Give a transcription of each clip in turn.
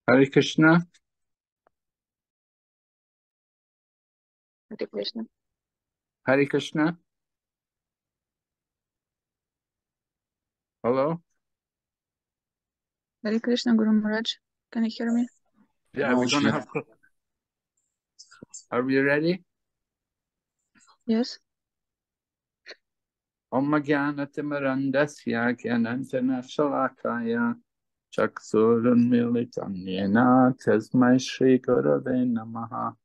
Hare Krishna. Hare Krishna. Hare Krishna. Hello? Hare Krishna, Guru Maharaj. Can you hear me? Yeah, we're going to have... Are we ready? Yes. Om Jnana-timirandasya Jnananjana Shalakaya Chaksurunmilitam Yena Tasmai Shri Gurave Namaha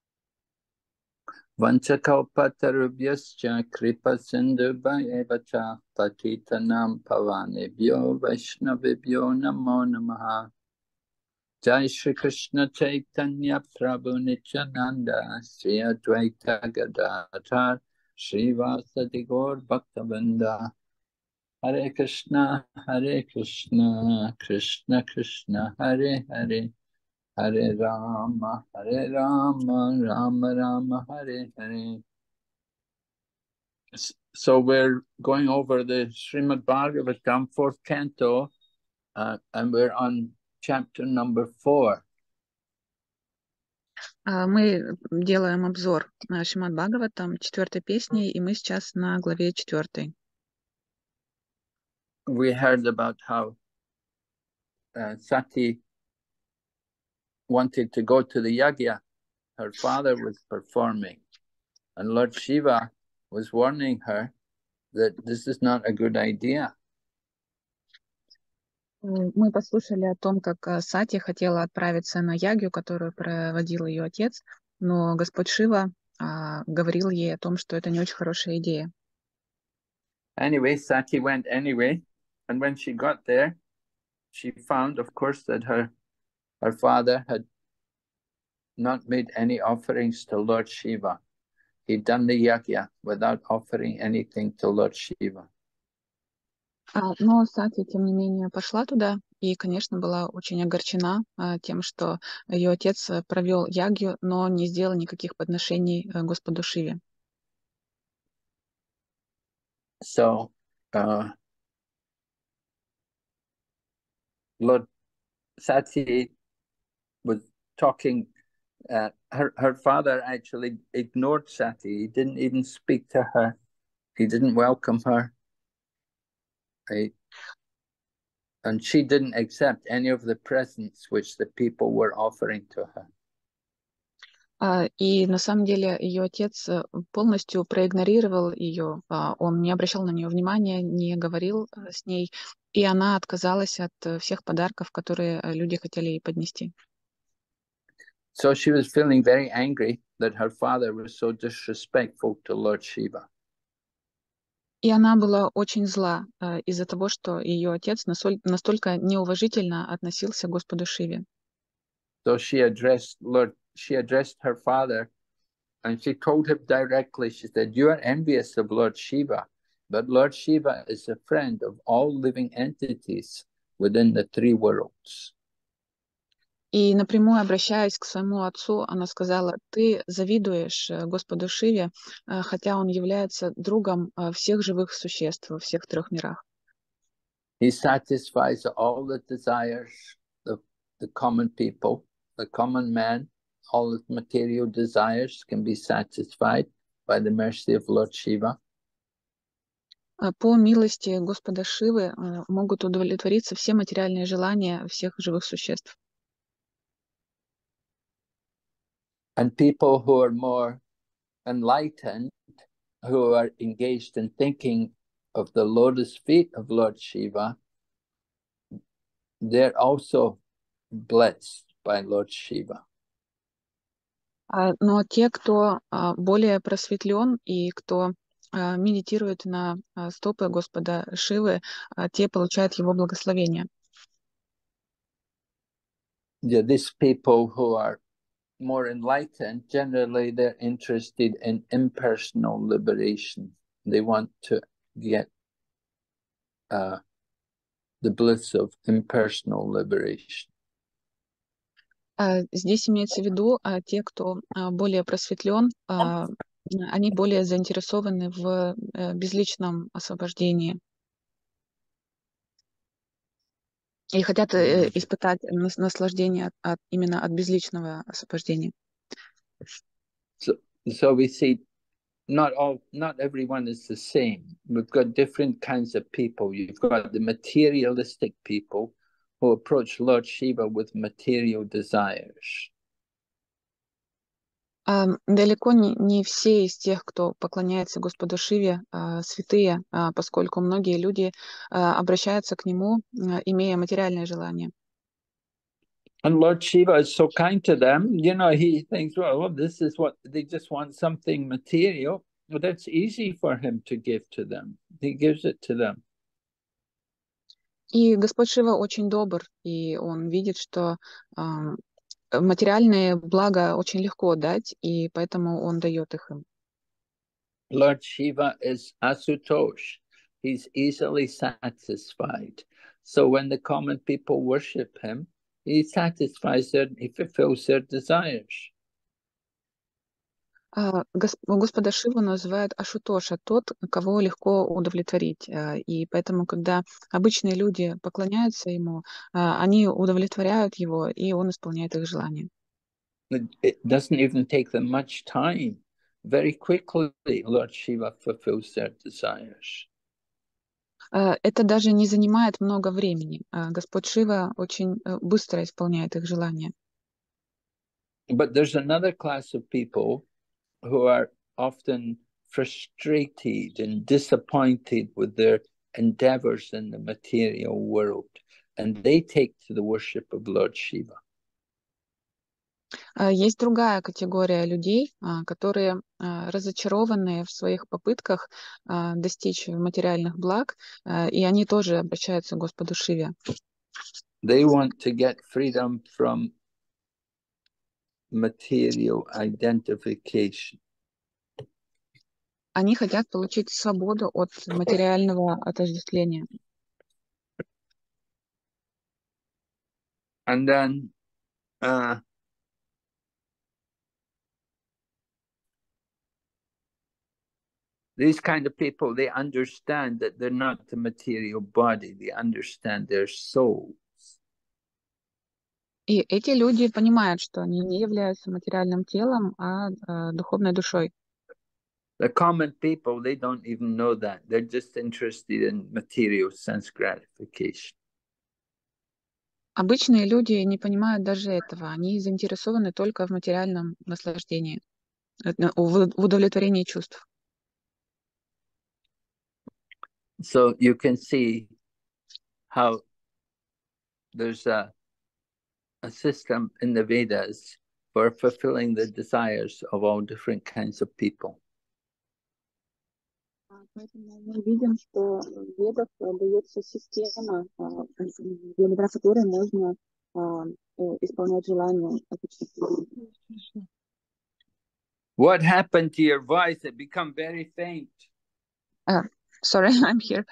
Vanchakalpatarubhyascha Kripa Sindhubhayeva Patitanam Pavanebhyo Vaishnavibhyo Namo Namaha Jai Shri Krishna Chaitanya Prabhu Nityananda Sri Advaita Gadadhar Sri Vasadi Gaur Bhaktavinda Hare Krishna Krishna Krishna Hare Hare Hare Rama Rama Rama Hare Hare. So we're going over the Srimad Bhagavatam, 4th canto, and we're on chapter number 4. Мы делаем обзор на Шримад Бхагаватам, 4 песни, и мы сейчас на главе 4. We heard about how Sati wanted to go to the yagya her father was performing, and Lord Shiva was warning her that this is not a good idea. Мы послушали о том, как Сати хотела отправиться на ягью, которую проводил ее отец, но Господь Шива говорил ей о том, что это не очень хорошая идея. Anyway, Sati went anyway, and when she got there, she found, of course, that her father had not made any offerings to Lord Shiva. He'd done the yagya without offering anything to Lord Shiva. Но Сати, тем не менее, пошла туда и, конечно, была очень огорчена тем, что ее отец провел ягью, но не сделал никаких подношений Господу Шиве. So, Lord Sati was talking. Her father actually ignored Sati. He didn't even speak to her. He didn't welcome her. And she didn't accept any of the presents which the people were offering to her. И на самом деле ее отец полностью проигнорировал ее, он не обращал на нее внимания, не говорил с ней, и она отказалась от всех подарков, которые люди хотели ей поднести. So she was feeling very angry that her father was so disrespectful to Lord Shiva. И она была очень зла из-за того, что ее отец настолько неуважительно относился к Господу Шиве. So she addressed her father, and she told him directly, she said, "You are envious of Lord Shiva, but Lord Shiva is a friend of all living entities within the three worlds." И напрямую обращаясь к своему отцу, она сказала: ты завидуешь Господу Шиве, хотя он является другом всех живых существ во всех трех мирах. He satisfies all the desires of the common people, the common man. All his material desires can be satisfied by the mercy of Lord Shiva. По милости Господа Шивы могут удовлетвориться все материальные желания всех живых существ. And people who are more enlightened, who are engaged in thinking of the lotus feet of Lord Shiva, they're also blessed by Lord Shiva. Но те, кто более просветлен и кто медитирует на стопы Господа Шивы, те получают его благословение. Yeah, these people who are more enlightened, generally they're interested in impersonal liberation. They want to get the bliss of impersonal liberation. Здесь имеется в виду те, кто более просветлен, они более заинтересованы в безличном освобождении. и хотят испытать наслаждение именно от безличного освобождения. So we see not everyone is the same. We've got different kinds of people. You've got the materialistic people who approach Lord Shiva with material desires. Далеко не все из тех, кто поклоняется Господу Шиве, святые, поскольку многие люди обращаются к нему, имея материальные желания. And Lord Shiva is so kind to them. He thinks, well, this is what they just want, something material. Well, that's easy for him to give to them. He gives it to them. И Господь Шива очень добр, и он видит, что материальные блага очень легко дать, и поэтому он дает их им. Lord Shiva is Asutosh. He's easily satisfied. So when the common people worship him, he satisfies he fulfills their desires. Господа Шиву называют Ашутоша, тот, кого легко удовлетворить. И поэтому, когда обычные люди поклоняются ему, они удовлетворяют его, и он исполняет их желания. It doesn't even take them much time. Very quickly, Lord Shiva fulfills their desires. Это даже не занимает много времени. Господь Шива очень быстро исполняет их желания. But there's another class of people who are often frustrated and disappointed with their endeavors in the material world, and they take to the worship of Lord Shiva. Есть другая категория людей, которые разочарованы в своих попытках достичь материальных благ, и они тоже обращаются к Господу Шиве. They want to get freedom from material identification. Они хотят получить свободу от материального отождествления. And then these kind of people, they understand that they're not the material body. They understand their souls. И эти люди понимают, что они не являются материальным телом, а духовной душой. The common people, they don't even know that. They're just interested in material sense gratification. Обычные люди не понимают даже этого. Они заинтересованы только в материальном наслаждении, в удовлетворении чувств. So you can see how there's a system in the Vedas for fulfilling the desires of all different kinds of people. Поэтому мы видим, что в Ведах дается система, благодаря которой можно исполнять желания обычных людей. What happened to your voice? It became very faint. Sorry, I'm here.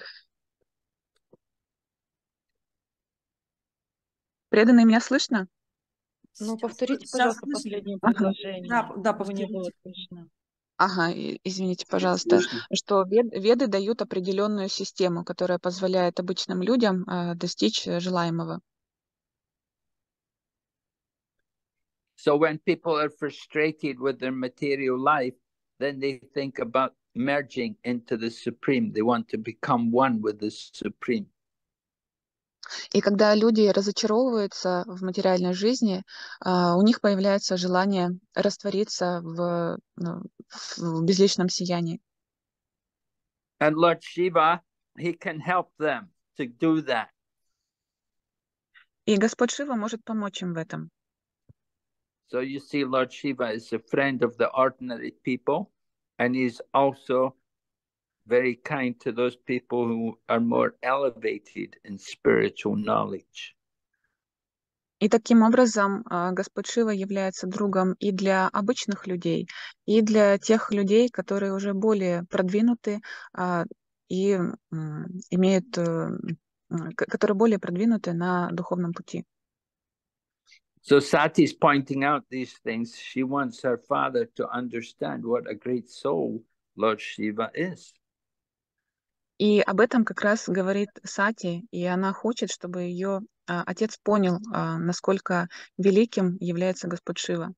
Преданные, меня слышно? Ну, повторите, пожалуйста, последнее предложение. Да, не было слышно. Ага, извините, пожалуйста, что Веды дают определенную систему, которая позволяет обычным людям достичь желаемого. So when people are frustrated with their material life, then they think about merging into the Supreme. They want to become one with the Supreme. И когда люди разочаровываются в материальной жизни, у них появляется желание раствориться в безличном сиянии. And Lord Shiva, he can help them to do that. И Господь Шива может помочь им в этом. So you see, Lord Shiva is a friend of the ordinary people, and he's also very kind to those people who are more elevated in spiritual knowledge. И таким образом Господь Шива является другом и для обычных людей, и для тех людей, которые уже более продвинуты и имеют, которые более продвинуты на духовном пути. So Sati is pointing out these things. She wants her father to understand what a great soul Lord Shiva is. И об этом как раз говорит Сати, и она хочет, чтобы ее отец понял, насколько великим является Господь Шива.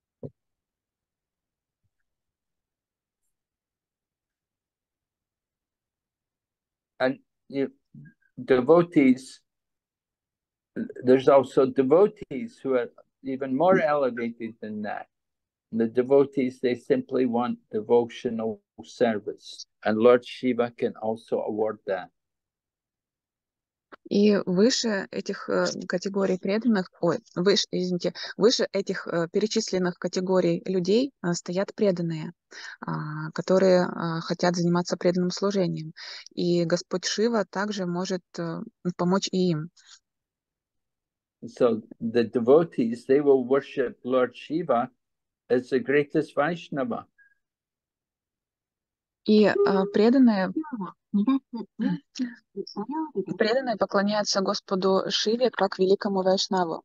And devotees, there's also devotees who are even more elevated than that. The devotees, they simply want devotional service. And Lord Shiva can also award that. И выше этих категорий преданных, выше этих перечисленных категорий людей стоят преданные, которые хотят заниматься преданным служением. И Господь Шива также может помочь и им. So the devotees, they will worship Lord Shiva as the greatest Vaishnava. И преданные поклоняются Господу Шиве как великому Вайшнаву.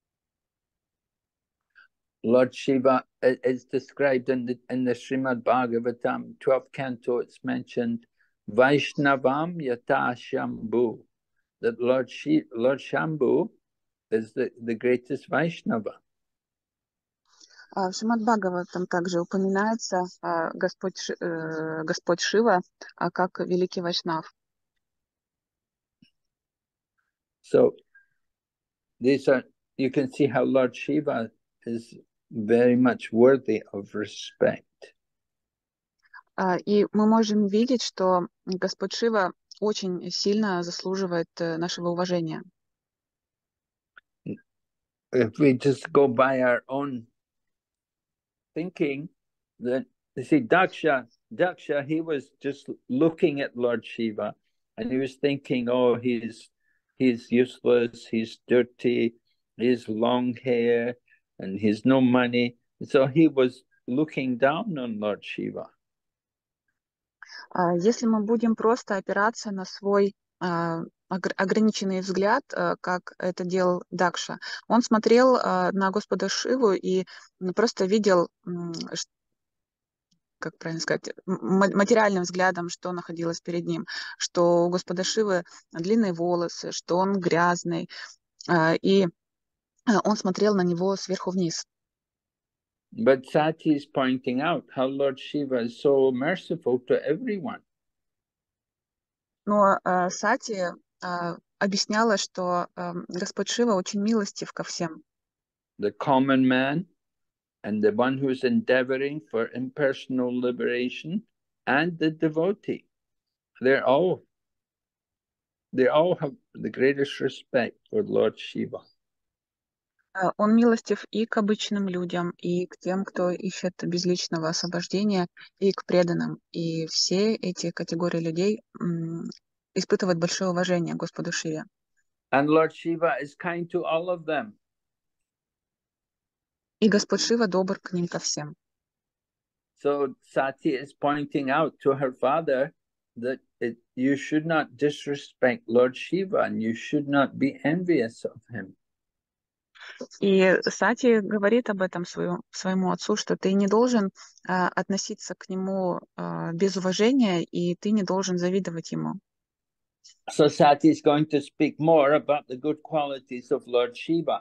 Lord Shiva is described in the Srimad Bhagavatam, 12th canto, it's mentioned, Vaishnavam Yata Shambhu, that Lord Shambhu is the greatest Vaishnava. В Шримад Бхагаватам также упоминается Господь Шива как великий Вайшнав. So these are, you can see how Lord Shiva is very much worthy of respect. И мы можем видеть, что Господь Шива очень сильно заслуживает нашего уважения. If we just go by our own thinking, that you see Daksha, he was just looking at Lord Shiva and he was thinking, oh, he's useless, he's dirty, he's long hair, and he's no money. So he was looking down on Lord Shiva. Если мы будем просто опираться на свой ограниченный взгляд, как это делал Дакша, он смотрел на Господа Шиву и просто видел, как правильно сказать, материальным взглядом, что находилось перед ним, что у Господа Шивы длинные волосы, что он грязный, и он смотрел на него сверху вниз. But Sati is pointing out how Lord Shiva is so merciful to everyone. Но Сати объясняла, что Господь Шива очень милостив ко всем. The common man and the one who's endeavoring for impersonal liberation and the devotee. They all have the greatest respect for Lord Shiva. Он милостив и к обычным людям, и к тем, кто ищет безличного освобождения, и к преданным. И все эти категории людей испытывают большое уважение к Господу Шиве. And Lord Shiva is kind to all of them. И Господь Шива добр к ним ко всем. So Sati is pointing out to her father that you should not disrespect Lord Shiva and you should not be envious of him. И Сати говорит об этом своему отцу, что ты не должен относиться к нему без уважения, и ты не должен завидовать ему. So Sati is going to speak more about the good qualities of Lord Shiva.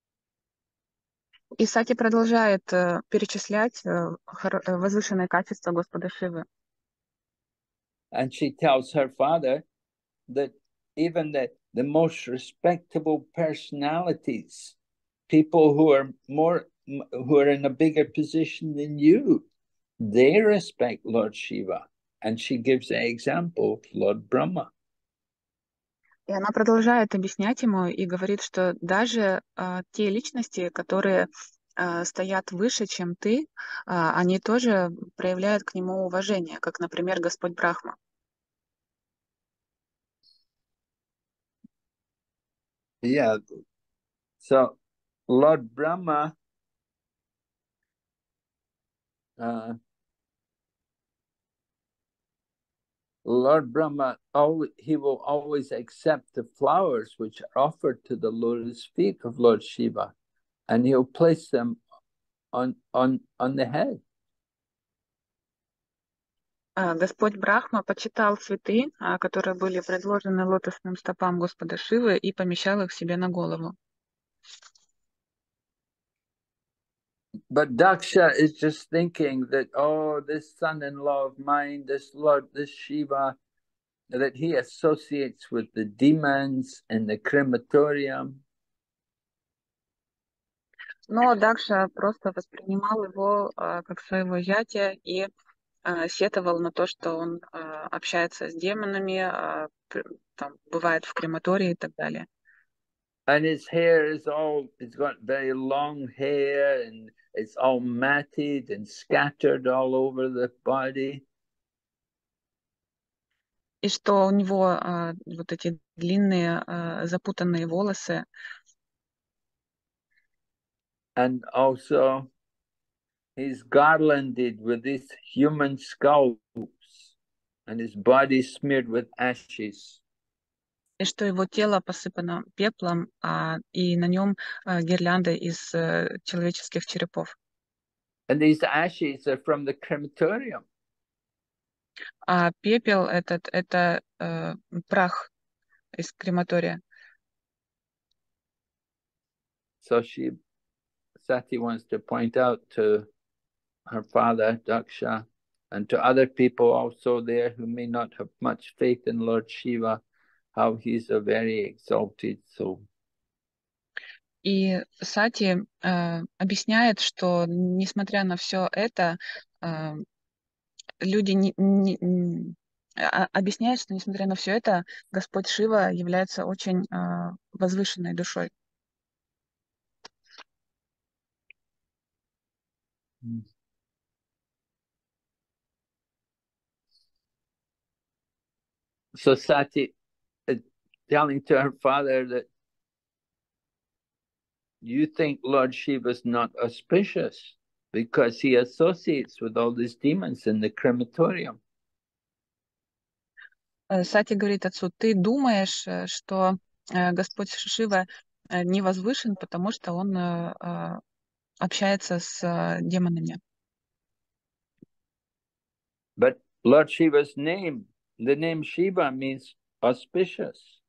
И Сати продолжает перечислять возвышенные качества Господа Шивы. And she tells her father that even the most respectable personalities, people who are in a bigger position than you, they respect Lord Shiva. And she gives an example of Lord Brahma. И она продолжает объяснять ему и говорит, что даже те личности, которые стоят выше, чем ты, они тоже проявляют к нему уважение, как, например, Господь Брахма. Yeah. So Lord Brahma, he will always accept the flowers which are offered to the lotus feet of Lord Shiva, and he'll place them on the head. Господь Брахма почитал цветы, которые были предложены лотосным стопам Господа Шивы, и помещал их себе на голову. But Daksha is just thinking that, oh, this son-in-law of mine, this Lord, this Shiva, that he associates with the demons in the crematorium. Но Дакша просто воспринимал его как своего зятя и сетовал на то, что он общается с демонами, там, бывает в крематории и так далее. And his hair is it's got very long hair and it's all matted and scattered all over the body. И что у него вот эти длинные запутанные волосы. And also he's garlanded with these human skulls and his body smeared with ashes. И что его тело посыпано пеплом, и на нем гирлянды из человеческих черепов. And these ashes are from the crematorium. А пепел это прах из крематория. So Sati wants to point out to her father, Daksha, and to other people also there who may not have much faith in Lord Shiva, how he's a very exalted soul. И Сати объясняет, что несмотря на все это, люди объясняют, что несмотря на все это, Господь Шива является очень возвышенной душой. So Sati is telling to her father that you think Lord Shiva is not auspicious because he associates with all these demons in the crematorium. Сати говорит отцу: ты думаешь, что Господь Шива не возвышен, потому что он общается с демонами. But Lord Shiva's name, the name Shiva means auspicious.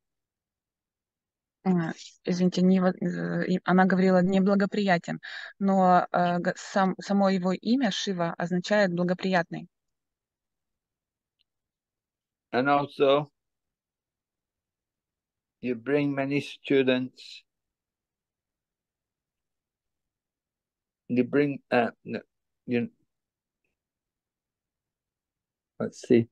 Извините, она говорила неблагоприятен, но само его имя Шива означает благоприятный. And also, you bring many students. You bring, let's see.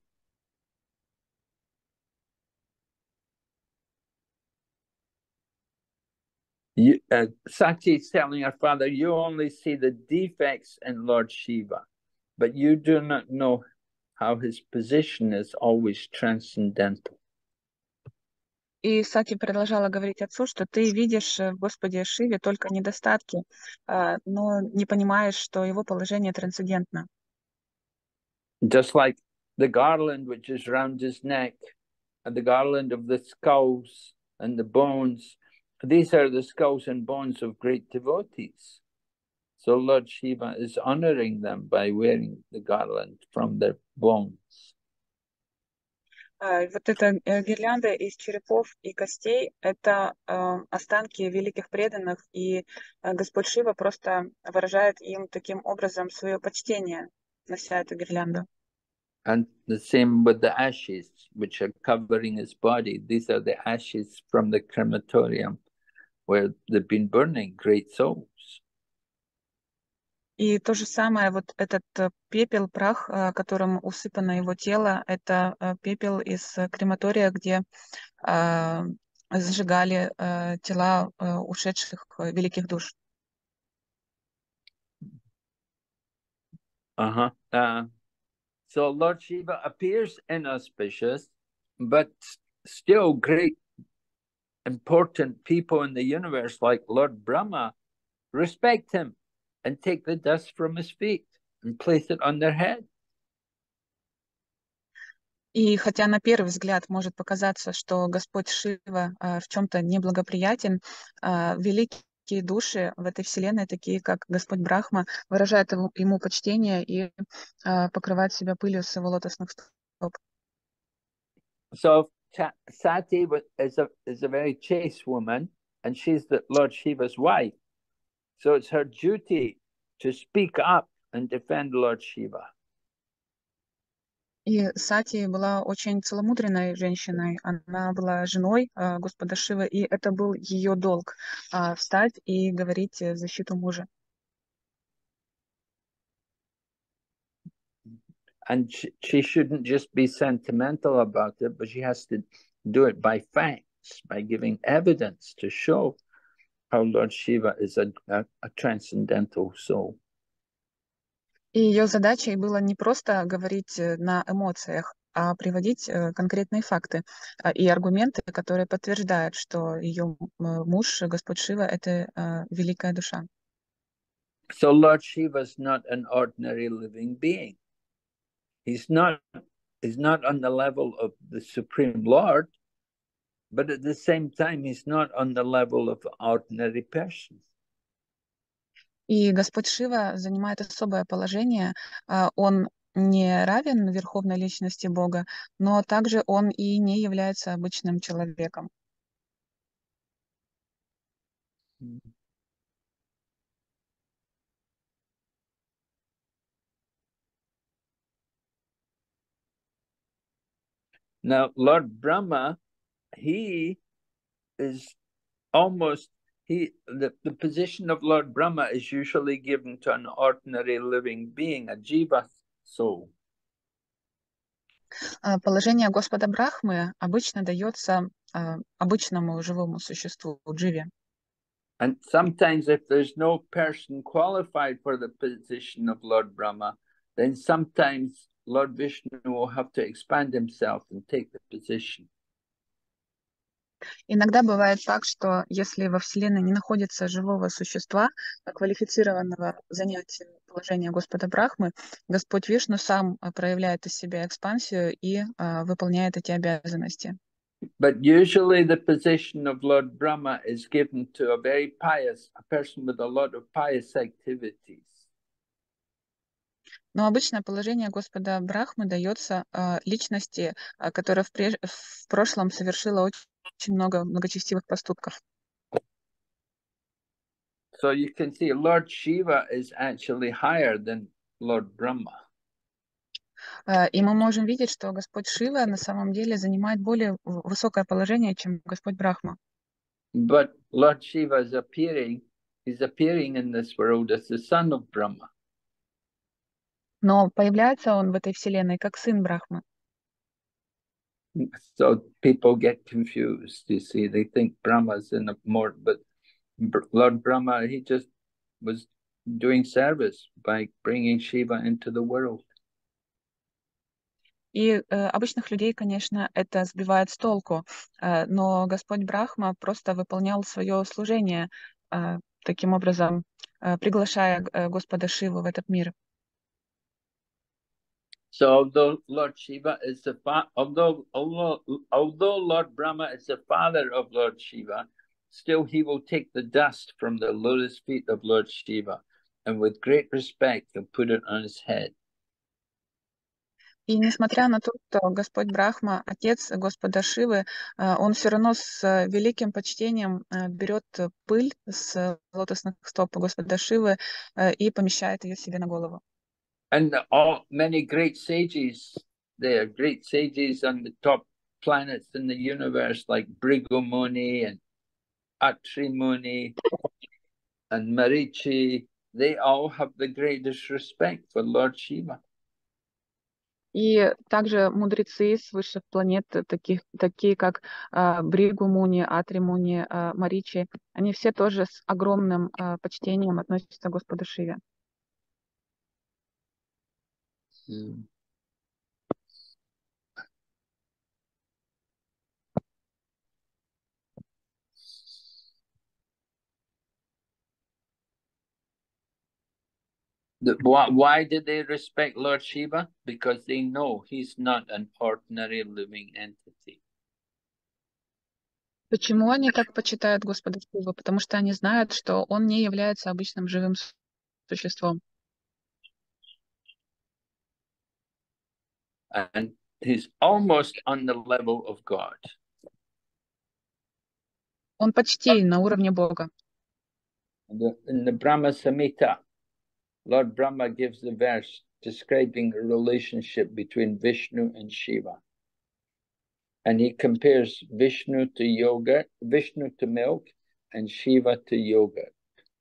Sati is telling her father, you only see the defects in Lord Shiva, but you do not know how his position is always transcendental. И Сати продолжала говорить отцу, что ты видишь в Господе Шиве только недостатки, но не понимаешь, что его положение трансцендентно. Just like the garland which is round his neck, and the garland of the skulls and the bones, these are the skulls and bones of great devotees. So Lord Shiva is honoring them by wearing the garland from their bones. Вот эта гирлянда из черепов и костей — это останки великих преданных, и Господь Шива просто выражает им таким образом свое почтение, нося эту гирлянду. And the same with the ashes, which are covering his body. These are the ashes from the crematorium, where they've been burning great souls. И то же самое, вот этот пепел, прах, которым усыпано его тело, это пепел из крематория, где сжигали тела ушедших великих душ. So Lord Shiva appears inauspicious, but still great important people in the universe like Lord Brahma respect him and take the dust from his feet and place it on their head. И хотя на первый взгляд может показаться, что Господь Шива в чем-то неблагоприятен, великие такие души в этой вселенной, такие как Господь Брахма, выражают ему почтение и покрывают себя пылью с его лотосных стоп. So Sati is a very chaste woman, and she's the Lord Shiva's wife. So it's her duty to speak up and defend Lord Shiva. И Сати была очень целомудренной женщиной. Она была женой Господа Шивы, и это был ее долг встать и говорить в защиту мужа. And she shouldn't just be sentimental about it, but she has to do it by facts, by giving evidence to show how Lord Shiva is a transcendental soul. И ее задачей было не просто говорить на эмоциях, а приводить конкретные факты и аргументы, которые подтверждают, что ее муж, Господь Шива, это великая душа. So Lord Shiva is not an ordinary living being. He's not on the level of the Supreme Lord, but at the same time, he's not on the level of an ordinary person. И Господь Шива занимает особое положение. Он не равен верховной личности Бога, но также он и не является обычным человеком. Now, Lord Brahma, he is almost the position of Lord Brahma is usually given to an ordinary living being, a jiva soul. Положение Господа Брахмы обычно дается обычному живому существу, дживе. And sometimes if there's no person qualified for the position of Lord Brahma, then sometimes Lord Vishnu will have to expand himself and take the position. Иногда бывает так, что если во Вселенной не находится живого существа, квалифицированного занять положение Господа Брахмы, Господь Вишну сам проявляет из себя экспансию и выполняет эти обязанности. But usually the position of Lord Brahma is given to a person with a lot of pious activities. Но обычное положение Господа Брахмы дается личности, которая в прошлом совершила очень много благочестивых поступков. So you can see Lord Shiva is actually higher than Lord Brahma. И мы можем видеть, что Господь Шива на самом деле занимает более высокое положение, чем Господь Брахма. But Lord Shiva is he's appearing in this world as the son of Brahma. Но появляется он в этой вселенной как сын Брахмы. So people get confused, you see. They think Brahma's in a more, but Lord Brahma, he just was doing service by bringing Shiva into the world. И обычных людей, конечно, это сбивает с толку, но Господь Брахма просто выполнял свое служение, таким образом приглашая Господа Шиву в этот мир. So although Lord Shiva is although Lord Brahma is the father of Lord Shiva, still he will take the dust from the lotus feet of Lord Shiva, and with great respect he'll put it on his head. И несмотря на то, что Господь Брахма, отец Господа Шивы, он все равно с великим почтением берет пыль с лотосных стоп Господа Шивы и помещает ее себе на голову. And many great sages, there are great sages on the top planets in the universe, like Bhrigu Muni and Atri Muni and Marichi. They all have the greatest respect for Lord Shiva. И также мудрецы с высших планет, такие как Бригу Муни, Атри Муни, Маричи, они все тоже с огромным почтением относятся к Господу Шиве. Why did they respect Lord Shiva? Because they know he's not an ordinary living entity. Почему они так почитают Господа Шиву? Потому что они знают, что он не является обычным живым существом. And he's almost on the level of God. Он почти на уровне Бога. In the Brahma Samhita, Lord Brahma gives the verse describing a relationship between Vishnu and Shiva. And he compares Vishnu to yogurt, Vishnu to milk, and Shiva to yogurt.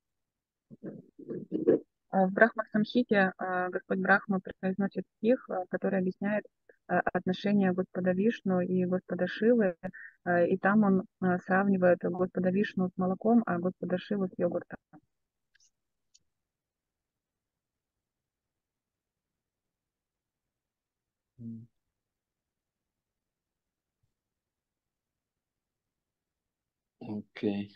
В Брахма-самхите Господь Брахма произносит стих, который объясняет отношения Господа Вишну и Господа Шивы, и там он сравнивает Господа Вишну с молоком, а Господа Шиву с йогуртом. Okay.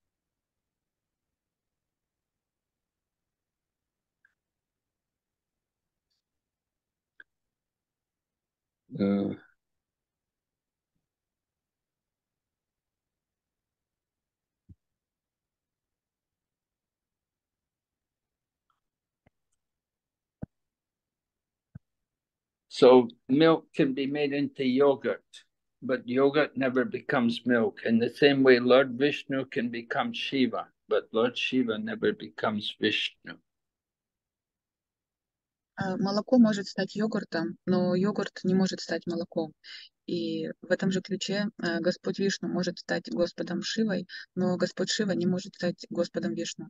So milk can be made into yogurt, but yogurt never becomes milk. In the same way, Lord Vishnu can become Shiva, but Lord Shiva never becomes Vishnu. Молоко может стать йогуртом, но йогурт не может стать молоком. И в этом же ключе Господь Вишну может стать Господом Шивой, но Господь Шива не может стать Господом Вишну.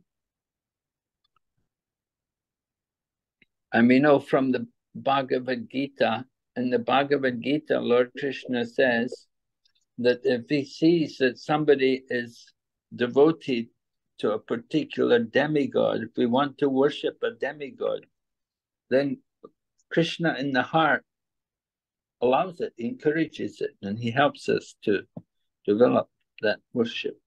And we know from the Bhagavad Gita, in the Bhagavad Gita, Lord Krishna says that if he sees that somebody is devoted to a particular demigod, if we want to worship a demigod, then Krishna in the heart allows it, encourages it, and he helps us to develop that worship.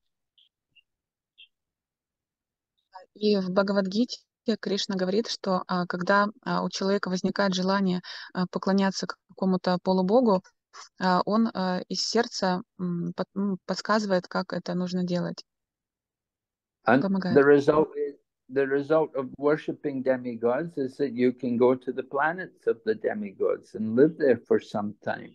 И в Бхагавад-гите Кришна говорит, что когда у человека возникает желание поклоняться какому-то полубогу, он из сердца подсказывает, как это нужно делать. And Помогает. the result of worshipping demigods is that you can go to the planets of the demigods and live there for some time.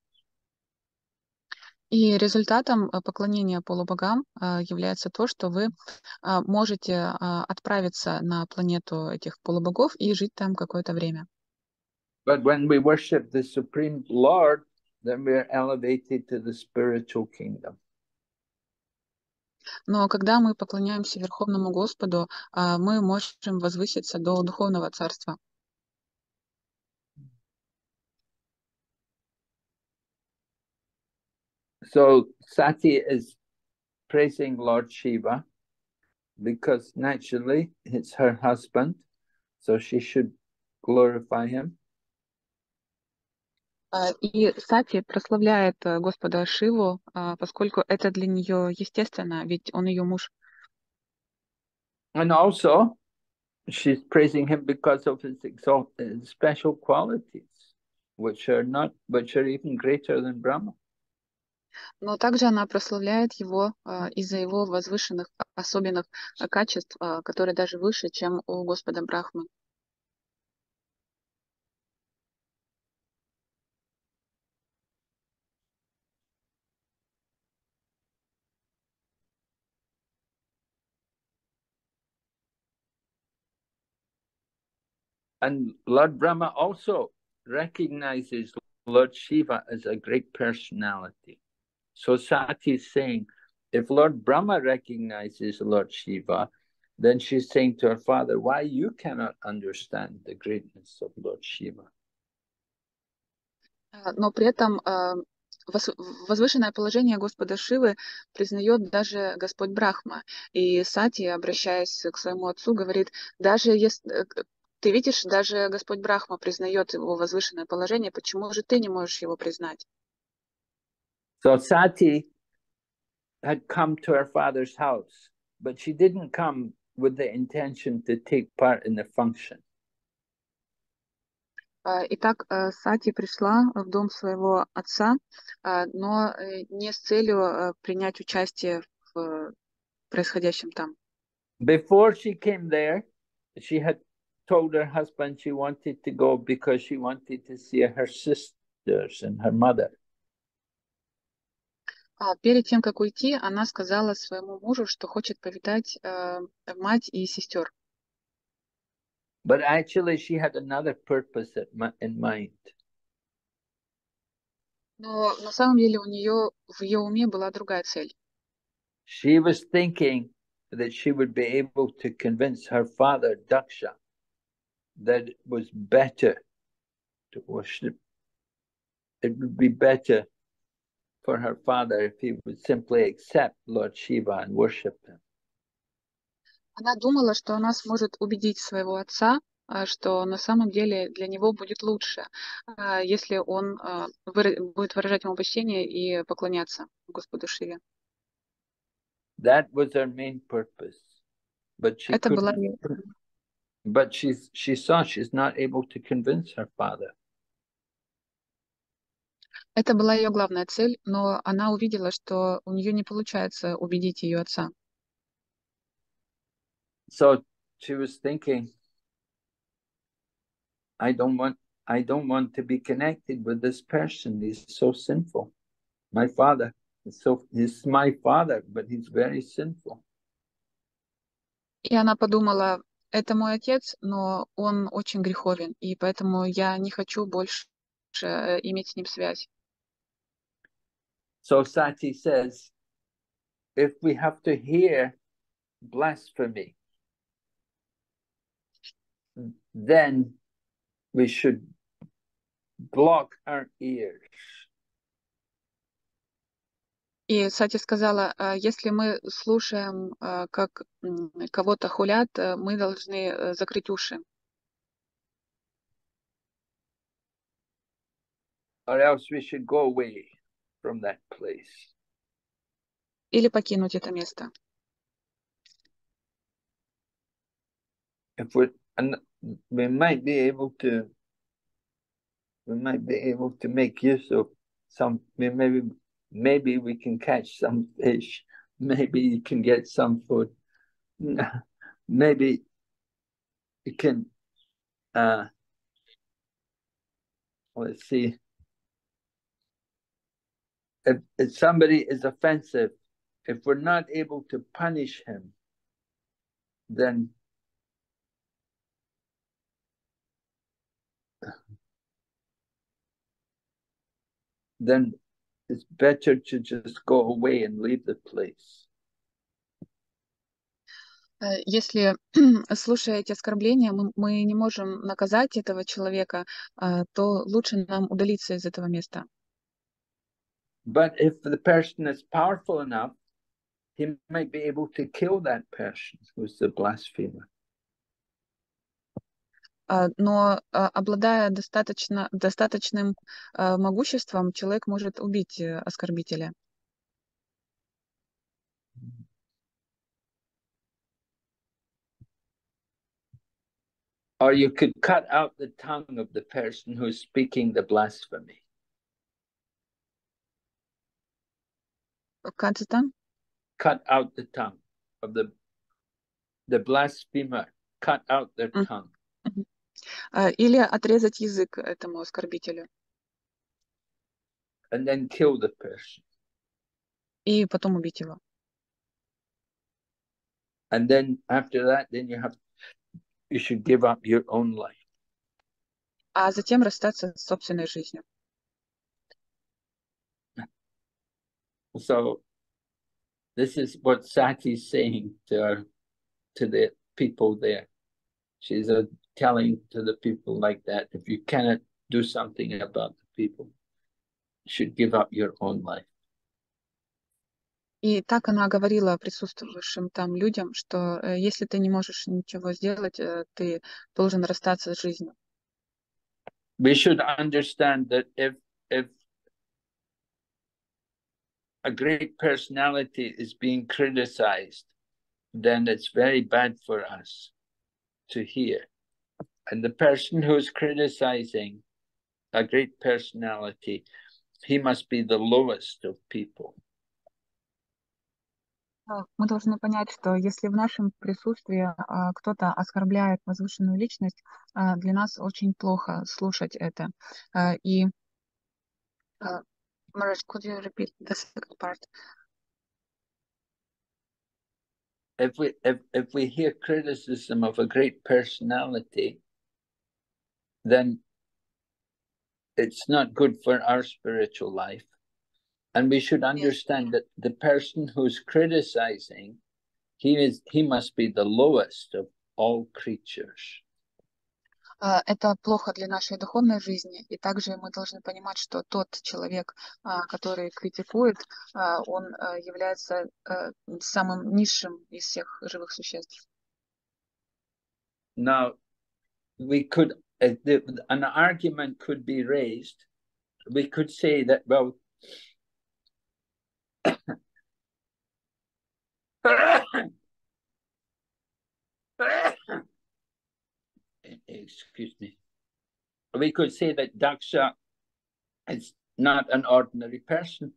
И результатом поклонения полубогам является то, что вы можете отправиться на планету этих полубогов и жить там какое-то время. But when we worship the Supreme Lord, then we are elevated to the spiritual kingdom. Но когда мы поклоняемся Верховному Господу, мы можем возвыситься до Духовного Царства. So Sati is praising Lord Shiva because naturally it's her husband, so she should glorify him. И Сати прославляет Господа Шиву, поскольку это для нее естественно, ведь он ее муж. And also, she's praising him because of his special qualities, which are even greater than Brahma. Но также она прославляет его из-за его возвышенных особенных качеств, которые даже выше, чем у Господа Брахмы. And Lord Brahma also recognizes Lord Shiva as a great personality. So Sati is saying, if Lord Brahma recognizes Lord Shiva, then she's saying to her father, why you cannot understand the greatness of Lord Shiva? Но при этом возвышенное положение Господа Шивы признает даже Господь Брахма. И Сати, обращаясь к своему отцу, говорит, даже если ты видишь, даже Господь Брахма признает его возвышенное положение, почему же ты не можешь его признать? So Sati had come to her father's house, but she didn't come with the intention to take part in the function. Итак, Сати пришла в дом своего отца, но не с целью принять участие в происходящем там. Before she came there, she had told her husband she wanted to go because she wanted to see her sisters and her mother. Перед тем, как уйти, она сказала своему мужу, что хочет повидать мать и сестер. But actually, she had another purpose in mind. Но на самом деле у нее в ее уме была другая цель. She was thinking that she would be able to convince her father, Daksha, that it was better to worship. It would be better for her father if he would simply accept Lord Shiva and worship him. Она думала, что она сможет убедить своего отца, что на самом деле для него будет лучше, если он будет выражать ему почтение и поклоняться Господу Шиве. That was her main purpose. But she Это была couldn't. But she saw she's not able to convince her father. Это была ее главная цель, но она увидела, что у нее не получается убедить ее отца. So she was thinking, I don't want to be connected with this person. He's so sinful. My father he's my father, but he's very sinful. И она подумала, это мой отец, но он очень греховен, и поэтому я не хочу больше иметь с ним связь. So Sati says, if we have to hear blasphemy, then we should block our ears. И Сати сказала, если мы слушаем, как кого-то хулят, мы должны закрыть уши. Or else we should go away from that place. Или покинуть это место. If we might be able to make use of some, maybe we can catch some fish, maybe you can get some food, maybe you can let's see, if somebody is offensive, if we're not able to punish him, then it's better to just go away and leave the place. Если, слушая эти оскорбления, мы не можем наказать этого человека, то лучше нам удалиться из этого места. But if the person is powerful enough, he might be able to kill that person who's the blasphemer. Но обладая достаточным могуществом, человек может убить оскорбителя. Or you could cut out the tongue of the person who's speaking the blasphemy. Cut the tongue? Cut out the tongue of the blasphemer. Cut out their tongue. Или отрезать язык этому оскорбителю. And then kill the person. И потом убить его. And then after that, you should give up your own life. А затем расстаться с собственной жизнью. So this is what Sati's saying to the people there. She's telling to the people like that, if you cannot do something about the people, you should give up your own life. И так она говорила присутствовавшим там людям, что если ты не можешь ничего сделать, ты должен расстаться с жизнью. We should understand that if a great personality is being criticized, then it's very bad for us to hear. And the person who's criticizing a great personality, he must be the lowest of people. Мы должны понять, что если в нашем присутствии кто-то оскорбляет возвышенную личность, для нас очень плохо слушать это. И Maraj, could you repeat the second part? If we hear criticism of a great personality, then it's not good for our spiritual life. And we should understand that the person who's criticizing, he must be the lowest of all creatures. Это плохо для нашей духовной жизни, и также мы должны понимать, что тот человек, который критикует, он является самым низшим из всех живых существ. Now, we could, an argument could be raised. We could say that, well, excuse me. We could say that Daksha is not an ordinary person.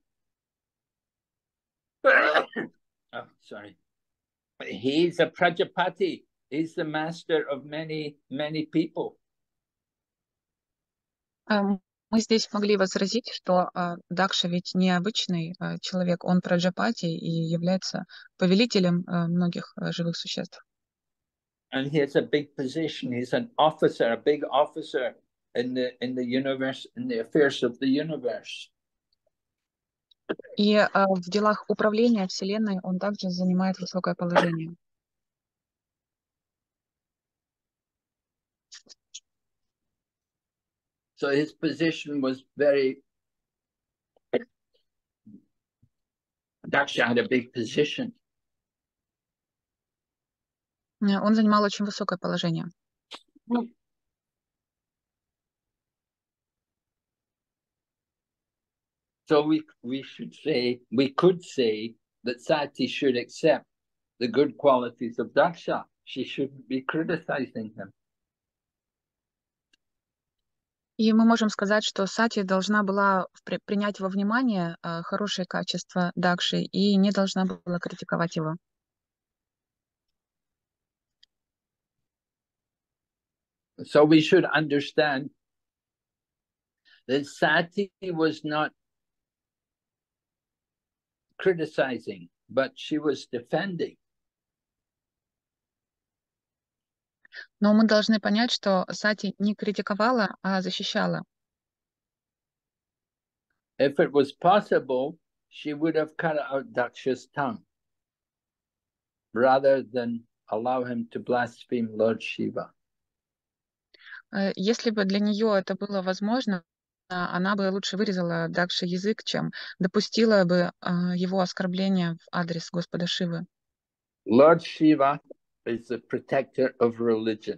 Oh, sorry. He's a Prajapati. He's the master of many, many people. Мы здесь могли возразить, что Дакша ведь не обычный человек, он Праджапати и является повелителем многих живых существ. And he has a big position. He's an officer, a big officer in the universe, in the affairs of the universe. И в делах управления Вселенной он также занимает высокое положение. So his position was very. Daksha had a big position. Он занимал очень высокое положение. So we could say that Sati should accept the good qualities of Daksha. She shouldn't be criticizing him. И мы можем сказать, что Сати должна была принять во внимание хорошие качества Дакши и не должна была критиковать его. So we should understand that Sati was not criticizing, but she was defending. Но мы должны понять, что Сати не критиковала, а защищала. If it was possible, she would have cut out Daksha's tongue rather than allow him to blaspheme Lord Shiva. Если бы для нее это было возможно, она бы лучше вырезала Дакши язык, чем допустила бы его оскорбление в адрес Господа Шивы. Lord Shiva is the protector of religion.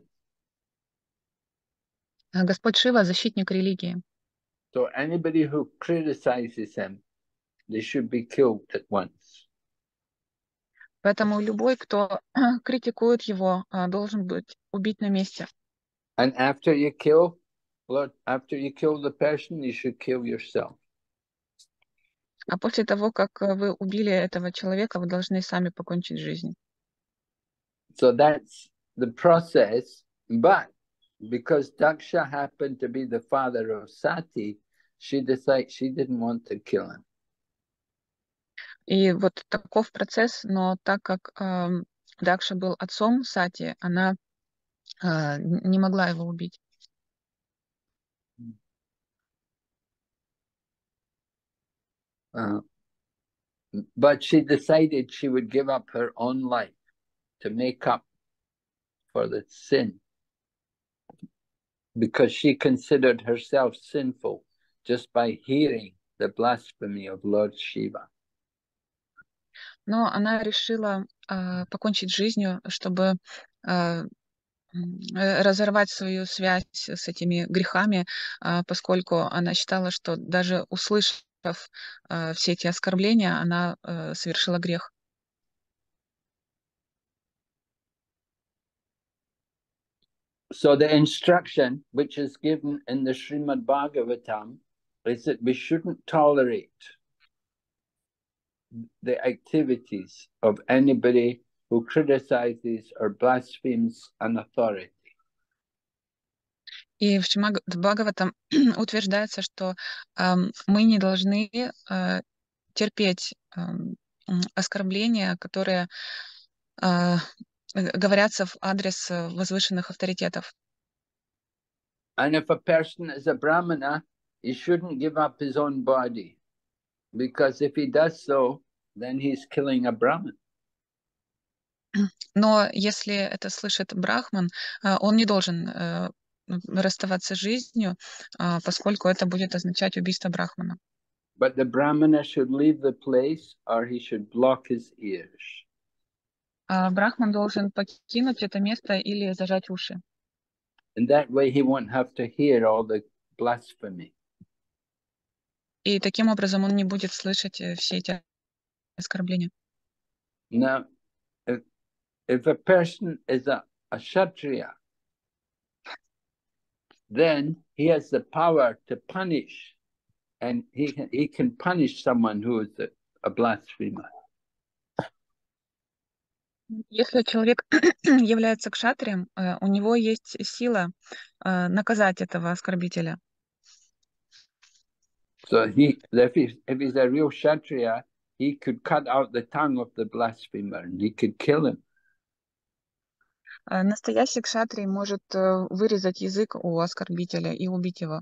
Господь Шива — защитник религии. So anybody who criticizes him, they should be killed at once. Поэтому любой, кто критикует его, должен быть убит на месте. And after you kill the person, you should kill yourself. А после того, как вы убили этого человека, вы должны сами покончить жизнь. So that's the process. But because Daksha happened to be the father of Sati, she decided she didn't want to kill him. И вот таков процесс, но так как Дакша был отцом Сати, она не могла его убить. But she decided she would give up her own life to make up for the sin, because she considered herself sinful just by hearing the blasphemy of Lord Shiva. Но она решила покончить жизнью, чтобы разорвать свою связь с этими грехами, поскольку она считала, что даже услышав все эти оскорбления, она совершила грех. So the instruction which is given in the Srimad Bhagavatam is that we shouldn't tolerate the activities of anybody who criticizes or blasphemes an authority. И в Шримад Бхагаватам утверждается, что мы не должны терпеть оскорбления, которые говорятся в адрес возвышенных авторитетов. And if a person is a Brahmana, he shouldn't give up his own body, because if he does so, then he's killing a Brahman. Но если это слышит Брахман, он не должен расставаться с жизнью, поскольку это будет означать убийство Брахмана. But the Brahmana should leave the place or he should block his ears. Брахман должен покинуть это место или зажать уши. And that way he won't have to hear all the blasphemy. И таким образом он не будет слышать все эти оскорбления. Now, if a person is a Kshatriya, then he has the power to punish, and he can punish someone who is a blasphemer. Если человек является кшатрием, у него есть сила наказать этого оскорбителя. So if he's a real Kshatriya, he could cut out the tongue of the blasphemer and he could kill him. Настоящий кшатрий может вырезать язык у оскорбителя и убить его.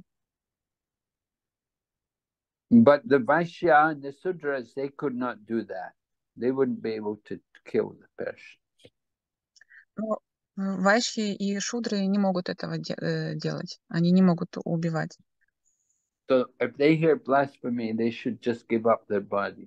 But the Vaishya and the Sudras, they could not do that. They wouldn't be able to kill the person. Но вайшьи и шудры не могут этого делать. Они не могут убивать. So if they hear blasphemy, they should just give up their bodies.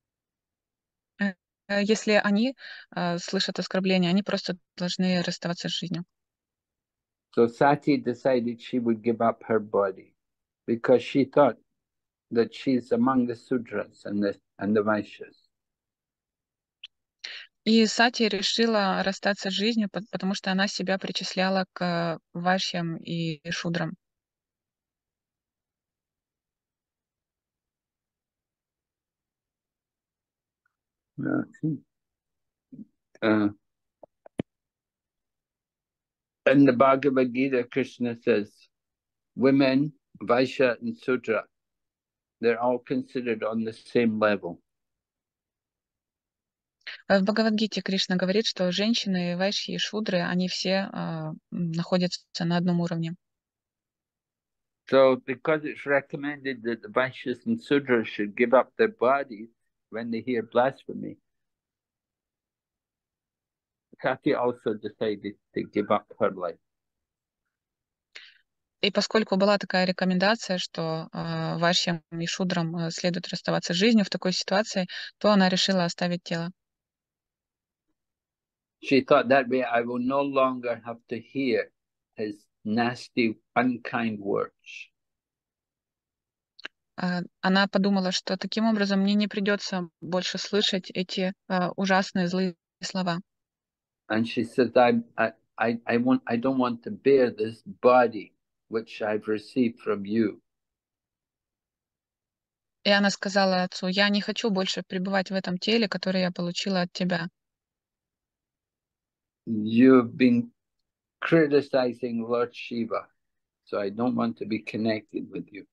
Если они слышат оскорбления, они просто должны расставаться с жизнью. So Sati decided she would give up her body because she thought that she's among the Sudras and the Vaishyas. И Сати решила расстаться с жизнью, потому что она себя причисляла к вайшьям и шудрам. In the Bhagavad Gita, Krishna says, women, Vaishya and Sudra, they're all considered on the same level. В Бхагавад-гите Кришна говорит, что женщины, вайшьи и шудры, они все находятся на одном уровне. So because it's recommended that the Vaishyas and Sudras should give up their bodies when they hear blasphemy, Sati also decided to give up her life. И поскольку была такая рекомендация, что вайшьям и шудрам следует расставаться с жизнью в такой ситуации, то она решила оставить тело. She thought that way I will no longer have to hear his nasty, unkind words. Она подумала, что таким образом мне не придется больше слышать эти ужасные злые слова. And she said, I don't want to bear this body which I've received from you. И она сказала отцу: я не хочу больше пребывать в этом теле, которое я получила от тебя. You've been criticizing Lord Shiva, so I don't want to be connected with you.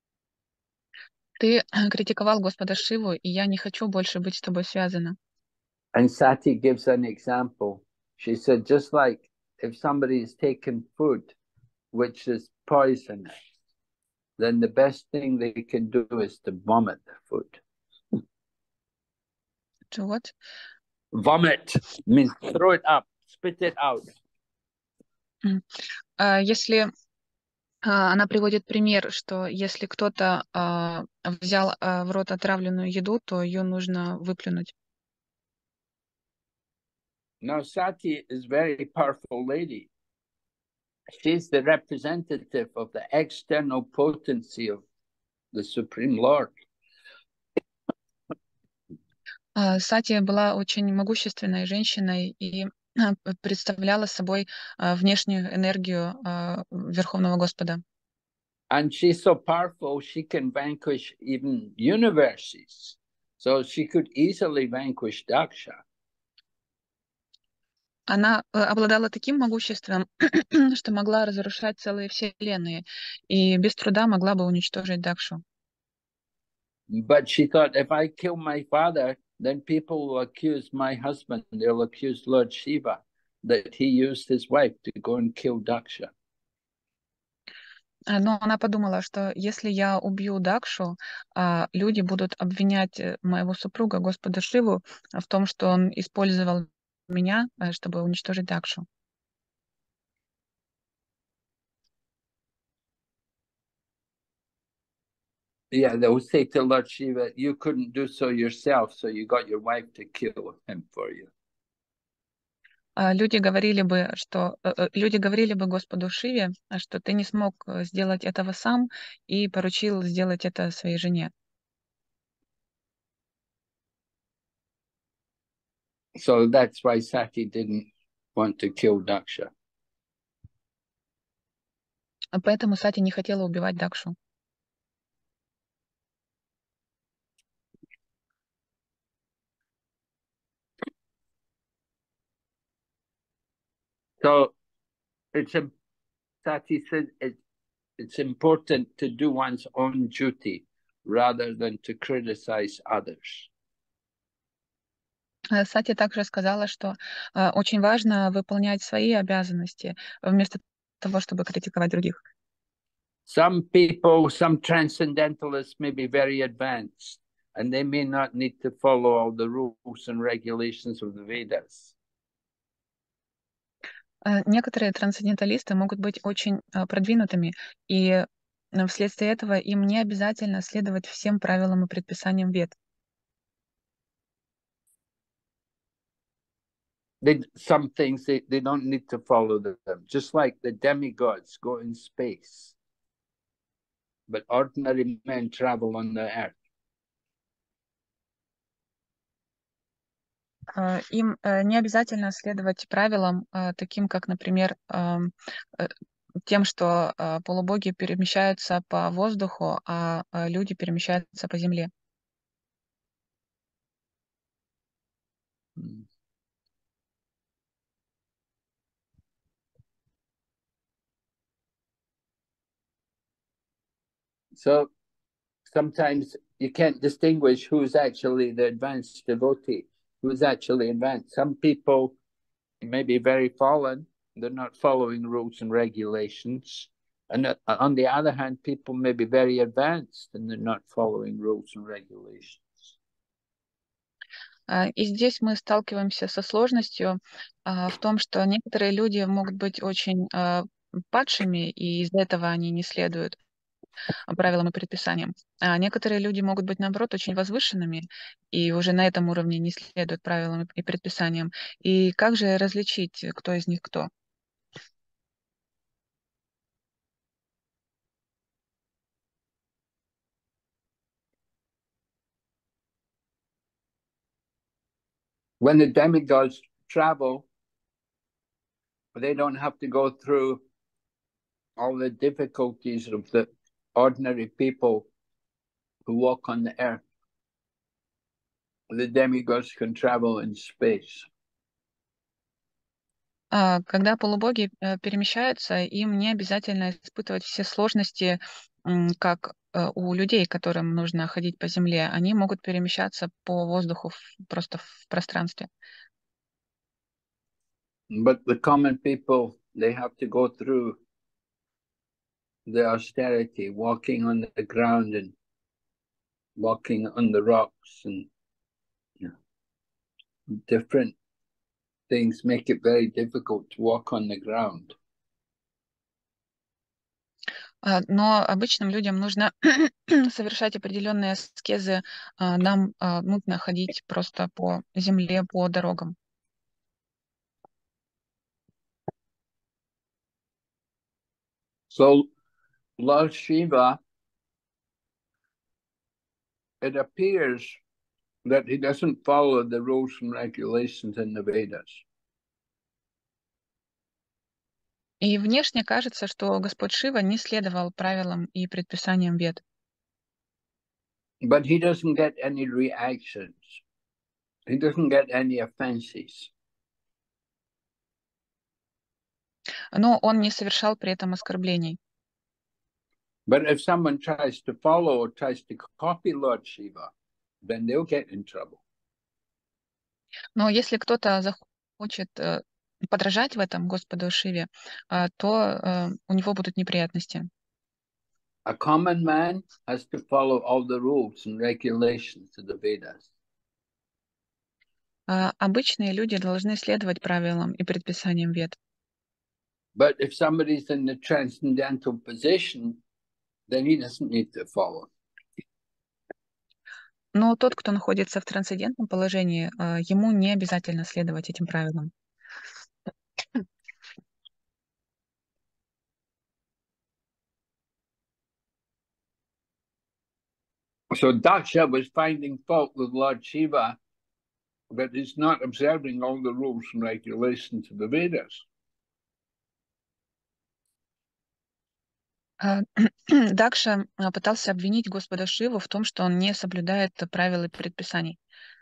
Ты критиковал Господа Шиву, и я не хочу больше быть с тобой связана. And Sati gives an example. She said, just like if somebody has taken food which is poisonous, then the best thing they can do is to vomit the food. To what? Vomit means throw it up, spit it out. Если она приводит пример, что если кто-то взял в рот отравленную еду, то ее нужно выплюнуть. Now Sati is a very powerful lady. She's the representative of the external potency of the Supreme Lord. Сати была очень могущественной женщиной, и представляла собой внешнюю энергию Верховного Господа. And she's so powerful, she can vanquish even universes. So she could easily vanquish Daksha. Она обладала таким могуществом, что могла разрушать целые вселенные, и без труда могла бы уничтожить Дакшу. But she thought, if I kill my father, then people will accuse my husband, they'll accuse Lord Shiva, that he used his wife to go and kill Daksha. Но она подумала, что если я убью Дакшу, люди будут обвинять моего супруга, Господа Шиву, в том, что он использовал меня, чтобы уничтожить Дакшу. Yeah, they will say to Lord Shiva, you couldn't do so yourself, so you got your wife to kill him for you. Люди говорили бы Господу Шиве, что ты не смог сделать этого сам и поручил сделать это своей жене. So that's why Sati didn't want to kill Daksha. Поэтому Сати не хотела убивать Дакшу. So Sati said it's important to do one's own duty rather than to criticize others. Сати также сказала, что очень важно выполнять свои обязанности вместо того, чтобы критиковать других. Some people, some transcendentalists may be very advanced, and they may not need to follow all the rules and regulations of the Vedas. Некоторые трансценденталисты могут быть очень продвинутыми, и вследствие этого им не обязательно следовать всем правилам и предписаниям Вед. Some things they don't need to follow them, just like the demigods go in space, but ordinary men travel on the earth. Им не обязательно следовать правилам, таким как, например, тем, что полубоги перемещаются по воздуху, а люди перемещаются по земле. So sometimes you can't distinguish who's actually the advanced devotee, who's actually advanced. Some people may be very fallen, they're not following rules and regulations. And on the other hand, people may be very advanced and they're not following rules and regulations. И здесь мы сталкиваемся со сложностью в том, что некоторые люди могут быть очень падшими, и из-за этого они не следуют правилам и предписаниям. А некоторые люди могут быть, наоборот, очень возвышенными, и уже на этом уровне не следуют правилам и предписаниям. И как же различить, кто из них кто? When the demigods travel, they don't have to go through all the difficulties of the ordinary people who walk on the earth. The demigods can travel in space. Когда полубоги перемещаются, им не обязательно испытывать все сложности, как у людей, которым нужно ходить по земле. Они могут перемещаться по воздуху просто в пространстве. But the common people, they have to go through the austerity, walking on the ground and walking on the rocks, and different things make it very difficult to walk on the ground. Но обычным людям нужно совершать определенные аскезы. Нам нужно ходить просто по земле, по дорогам. So Lord Shiva, it appears that he doesn't follow the rules and regulations in the Vedas. И внешне кажется, что Господь Шива не следовал правилам и предписаниям Вед. But he doesn't get any reactions. He doesn't get any offenses. Но он не совершал при этом оскорблений. But if someone tries to follow or tries to copy Lord Shiva, then they'll get in trouble. Но если кто-то захочет подражать в этом Господу Шиве, то у него будут неприятности. A common man has to follow all the rules and regulations of the Vedas. Обычные люди должны следовать правилам и предписаниям Вед. But if somebody's in the transcendental position, then he doesn't need to follow. Но тот, кто находится в трансцендентном положении, ему не обязательно следовать этим правилам. So Daksha was finding fault with Lord Shiva that he's not observing all the rules and regulations of the Vedas. Дакша пытался обвинить Господа Шиву в том, что он не соблюдает правил и предписаний.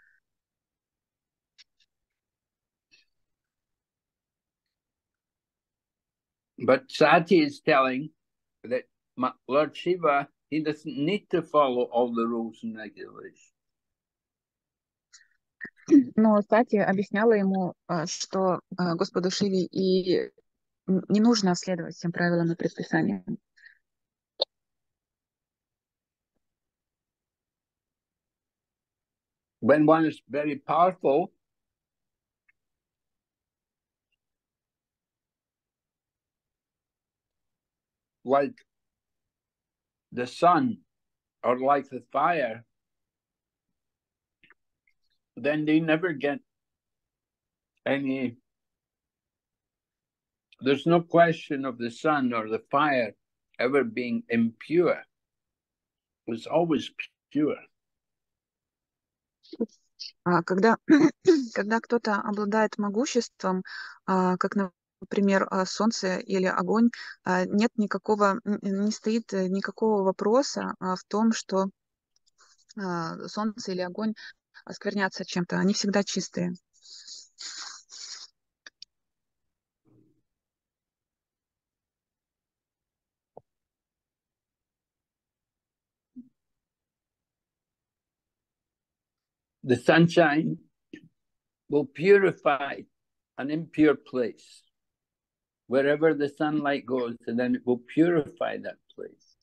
But Sati is telling that Lord Shiva, he doesn't need to follow all the rules and regulations. Но Сати объясняла ему, что Господу Шиве и не нужно следовать всем правилам и предписаниям. When one is very powerful, like the sun or like the fire, then they never get any. There's no question of the sun or the fire ever being impure. It's always pure. Когда кто-то обладает могуществом, как, например, солнце или огонь, не стоит никакого вопроса в том, что солнце или огонь осквернятся чем-то. Они всегда чистые. The sunshine will purify an impure place. Wherever the sunlight goes, and then it will purify that place.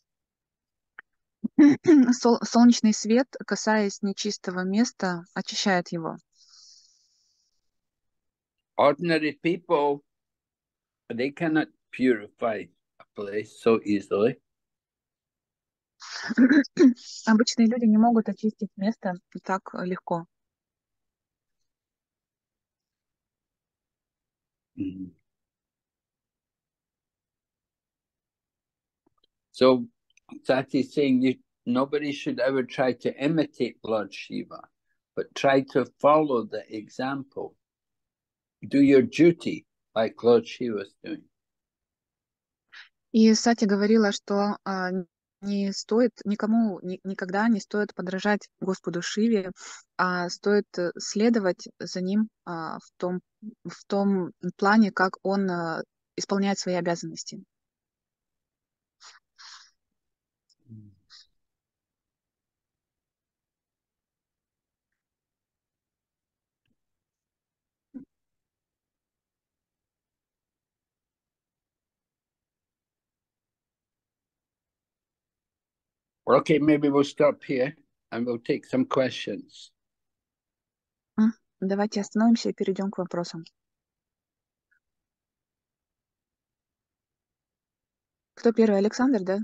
Солнечный свет, касаясь нечистого места, очищает его. Ordinary people, they cannot purify a place so easily. Обычные люди не могут очистить место так легко. Mm-hmm. So Sati is saying nobody should ever try to imitate Lord Shiva, but try to follow the example. Do your duty like Lord Shiva is doing. И Сати говорила, что не стоит никому никогда не стоит подражать Господу Шиве, а стоит следовать за ним в том плане, как он исполняет свои обязанности. Okay, maybe we'll stop here and we'll take some questions. Давайте остановимся и перейдем к вопросам. Кто первый? Александр, да?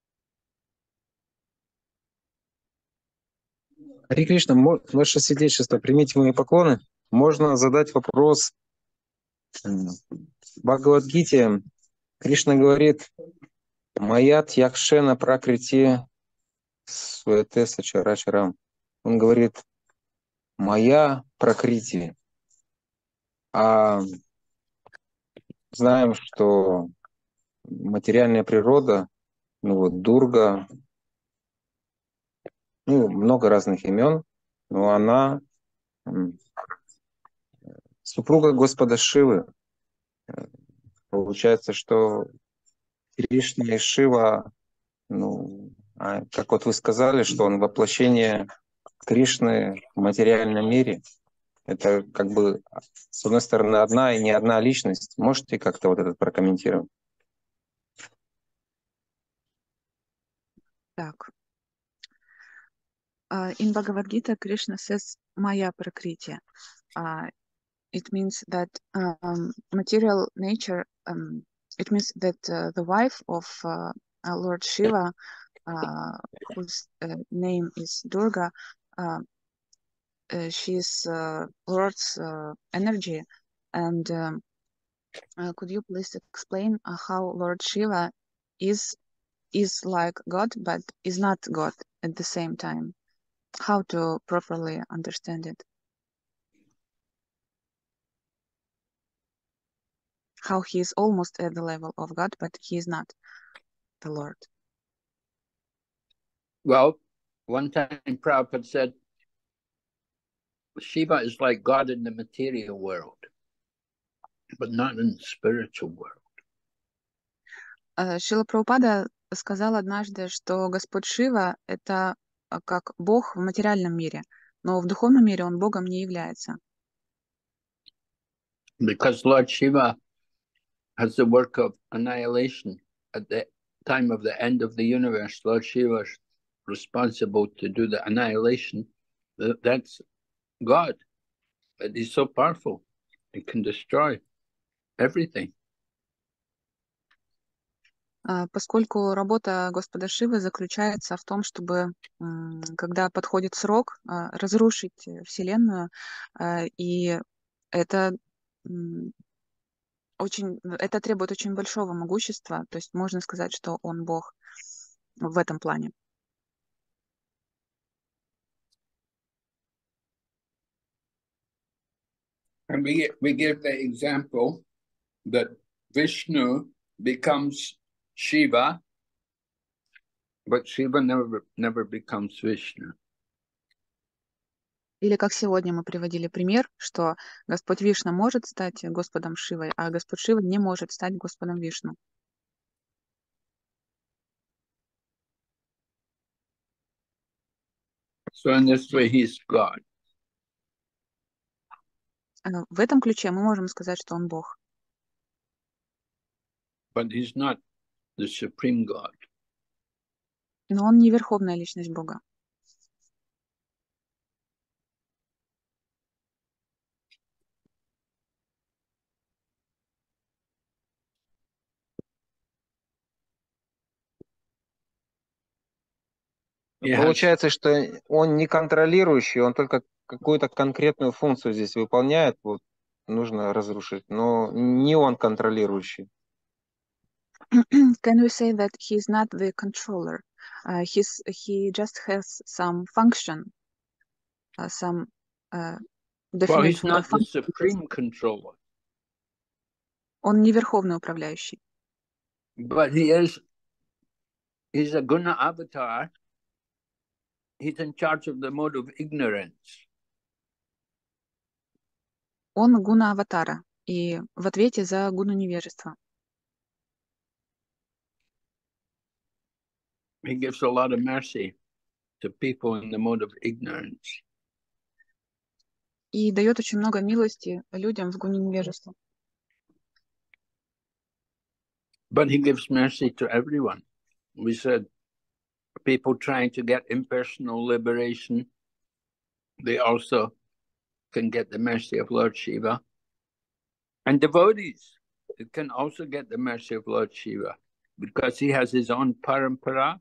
Харе Кришна, ваше святейшество, примите мои поклоны. Можно задать вопрос. В Бхагавад-гите Кришна говорит: «Маят якшена пракрити суэте сачарачарам». Он говорит: «Моя пракрити». А знаем, что материальная природа, ну вот Дурга, ну, много разных имен, но она супруга Господа Шивы. Получается, что Кришна и Шива, ну, как вот вы сказали, что он воплощение Кришны в материальном мире. Это как бы, с одной стороны, одна и не одна личность. Можете как-то вот это прокомментировать? Так. In Bhagavad Gita, Krishna says Maya Prakriti. It means that material nature, it means that the wife of Lord Shiva, whose name is Durga, she is Lord's energy. And could you please explain how Lord Shiva is like God, but is not God at the same time? How to properly understand it? How he is almost at the level of God, but he is not the Lord. Well, one time Prabhupada said, Shiva is like God in the material world, but not in the spiritual world. Шрила Прабхупада сказал однажды, что Господь Шива — это как Бог в материальном мире, но в духовном мире он Богом не является. Because Lord Shiva has the work of annihilation. At the time of the end of the universe, Lord Shiva is responsible to do the annihilation. That's God. But he's so powerful. He can destroy everything. Поскольку работа Господа Шивы заключается в том, чтобы, когда подходит срок, разрушить Вселенную, и это это требует очень большого могущества, то есть можно сказать, что он Бог в этом плане. And we give the example that Vishnu becomes Shiva, but Shiva never becomes Vishnu. Или как сегодня мы приводили пример, что Господь Вишну может стать Господом Шивой, а Господь Шива не может стать Господом Вишну. So in this way, he's God. В этом ключе мы можем сказать, что он Бог. But he's not the supreme God. Но он не верховная личность Бога. Получается, что он не контролирующий, он только какую-то конкретную функцию здесь выполняет, вот нужно разрушить, но не он контролирующий. Can we say that he's not the controller? He just has some function, some definite Well, he's not the function. supreme controller. Он не верховный управляющий. But he's a guna avatar. He's in charge of the mode of ignorance. Он гуна аватара и в ответе за гуну невежества. He gives a lot of mercy to people in the mode of ignorance. И дает очень много милости людям в гуне невежества. But he gives mercy to everyone. We said people trying to get impersonal liberation, they also can get the mercy of Lord Shiva. And devotees, it can also get the mercy of Lord Shiva because he has his own parampara.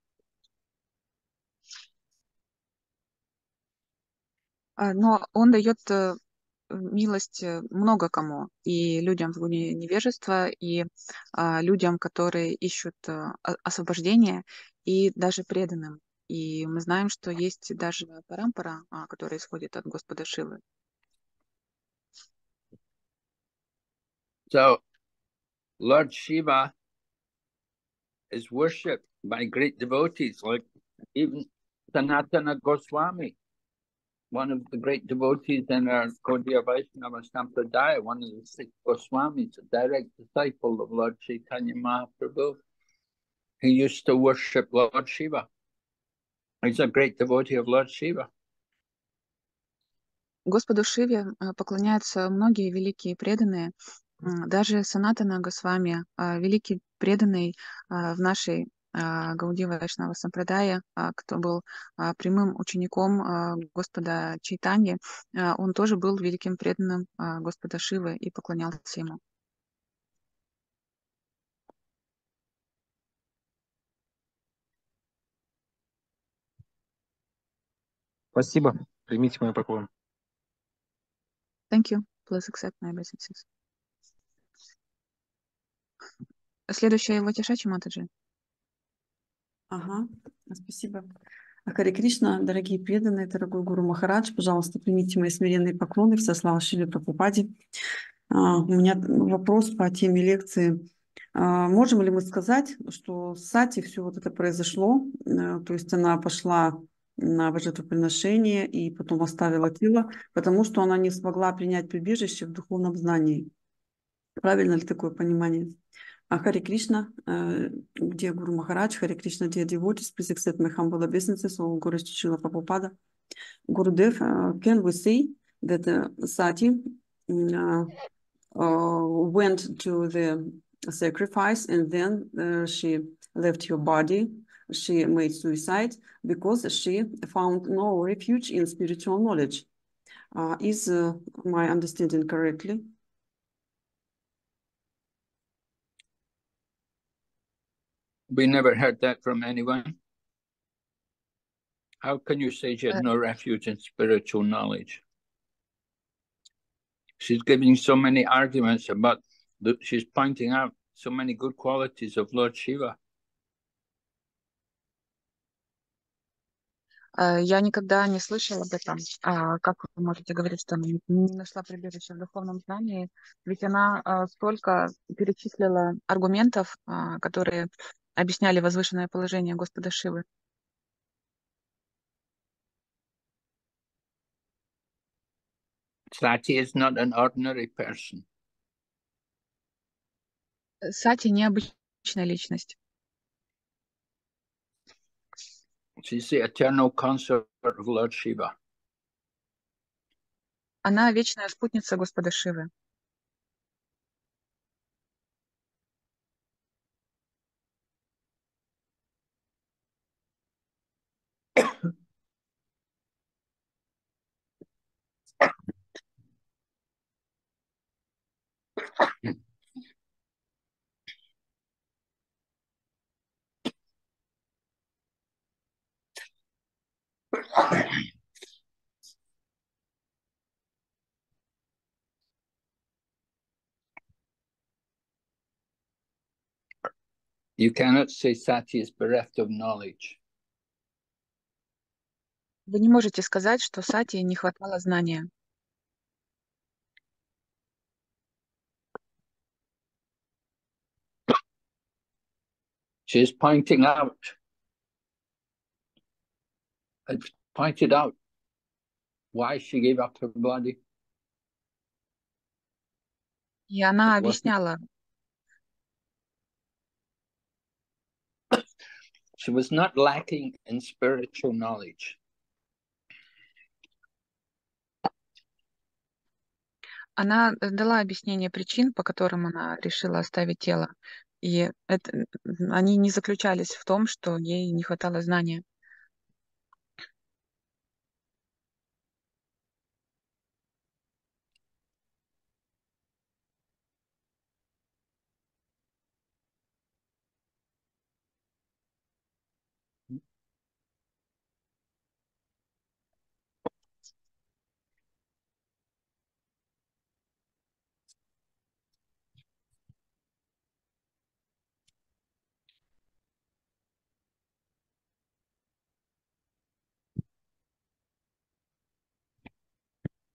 Но он дает милость много кому, и людям в гуне невежества, и людям, которые ищут освобождения, и даже преданным. И мы знаем, что есть даже парампара, которая исходит от Господа Шивы. So Lord Shiva is worshipped by great devotees, like even Sanatana Goswami, one of the great devotees in our Gaudiya Vaishnava Sampradaya, one of the 6 Goswamis, a direct disciple of Lord Chaitanya Mahaprabhu. He used to worship Lord Shiva. He's a great devotee of Lord Shiva. Господу Шиве поклоняются многие великие преданные, даже Санатана Госвами, великий преданный в нашей Гаудия Вайшнава Сампрадая, кто был прямым учеником Господа Чайтаньи, он тоже был великим преданным Господа Шивы и поклонялся ему. Спасибо. Примите мой поклон. Thank you. Please accept my obeisances. Следующая его Тишачи Матаджи. Ага, спасибо. Харе Кришна, дорогие преданные, дорогой Гуру Махарадж, пожалуйста, примите мои смиренные поклоны, вся слава Шиле Прабхупаде. У меня вопрос по теме лекции. Можем ли мы сказать, что с Сати все вот это произошло, то есть она пошла на жертвоприношение и потом оставила тело, потому что она не смогла принять прибежище в духовном знании? Правильно ли такое понимание? Харе Кришна, dear Guru Maharaj, Hare Krishna, dear devotees, please accept my humble obeisances on Guru Srila Prabhupada. Gurudev, can we say that Sati went to the sacrifice and then she left her body, she made suicide because she found no refuge in spiritual knowledge? Is my understanding correctly? We never heard that from anyone. How can you say she had no refuge in spiritual knowledge? She's giving so many arguments about, she's pointing out so many good qualities of Lord Shiva. Я никогда не слышала об этом. Как вы можете говорить, что она не нашла прибежище в духовном знании? Ведь она столько перечислила аргументов, которые объясняли возвышенное положение Господа Шивы. Sati is not an ordinary person. Сати необычная личность. She's the eternal consort of Lord Shiva. Она вечная спутница Господа Шивы. You cannot say Sati is bereft of knowledge. Вы не можете сказать, что Сати не хватало знания. She is pointed out why she gave up her body. И она объясняла. She was not lacking in spiritual knowledge. Она дала объяснение причин, по которым она решила оставить тело. И они не заключались в том, что ей не хватало знания.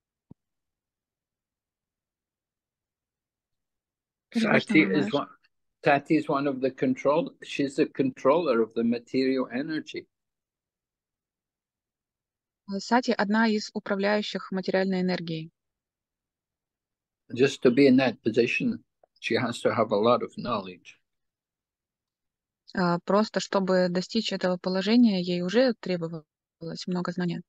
Sati is one. Sati is one of the control. She's the controller of the material energy. Сати – одна из управляющих материальной энергией. Just to be in that position, she has to have a lot of knowledge. Просто чтобы достичь этого положения, ей уже требовалось много знания.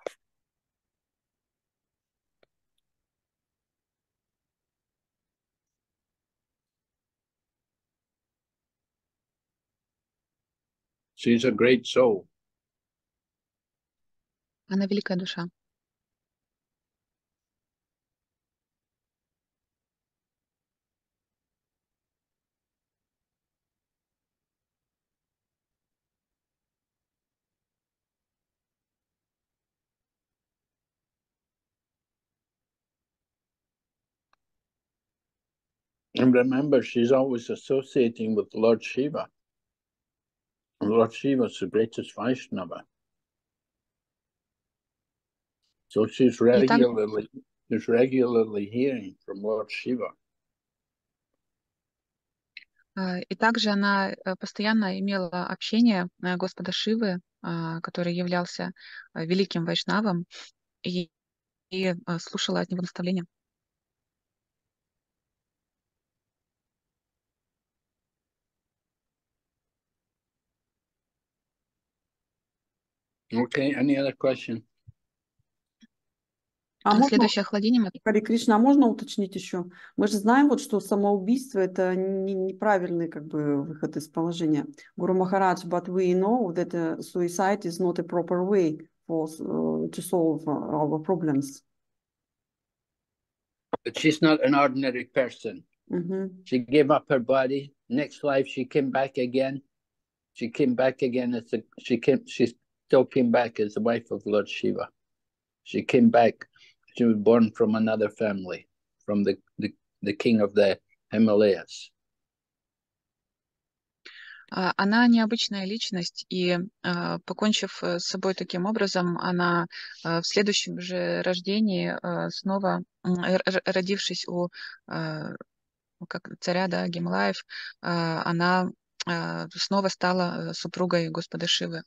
She's a great soul. Она великая душа. And remember, she's always associating with Lord Shiva. Lord Shiva is the greatest Vaishnava. So she's regularly hearing from Lord Shiva. И также она постоянно имела общение Господа Шивы, который являлся великим вайшнавом, и слушала от него наставления. Okay, any other question? А можно, Следующее охладение. Хари Кришна, а можно уточнить еще? Мы же знаем, вот, что самоубийство – это неправильный как бы, выход из положения. Гуру Махарадж, but we know that suicide is not a proper way to solve our problems. But she's not an ordinary person. She gave up her body. Next life, she came back again. She came back again as she still came back as the wife of Lord Shiva. She came back. She was born from another family, from the king of the Himalayas. Она необычная личность, и, покончив с собой таким образом, она в следующем же рождении, снова родившись у как царя, да, Гималаев, она снова стала супругой Господа Шивы.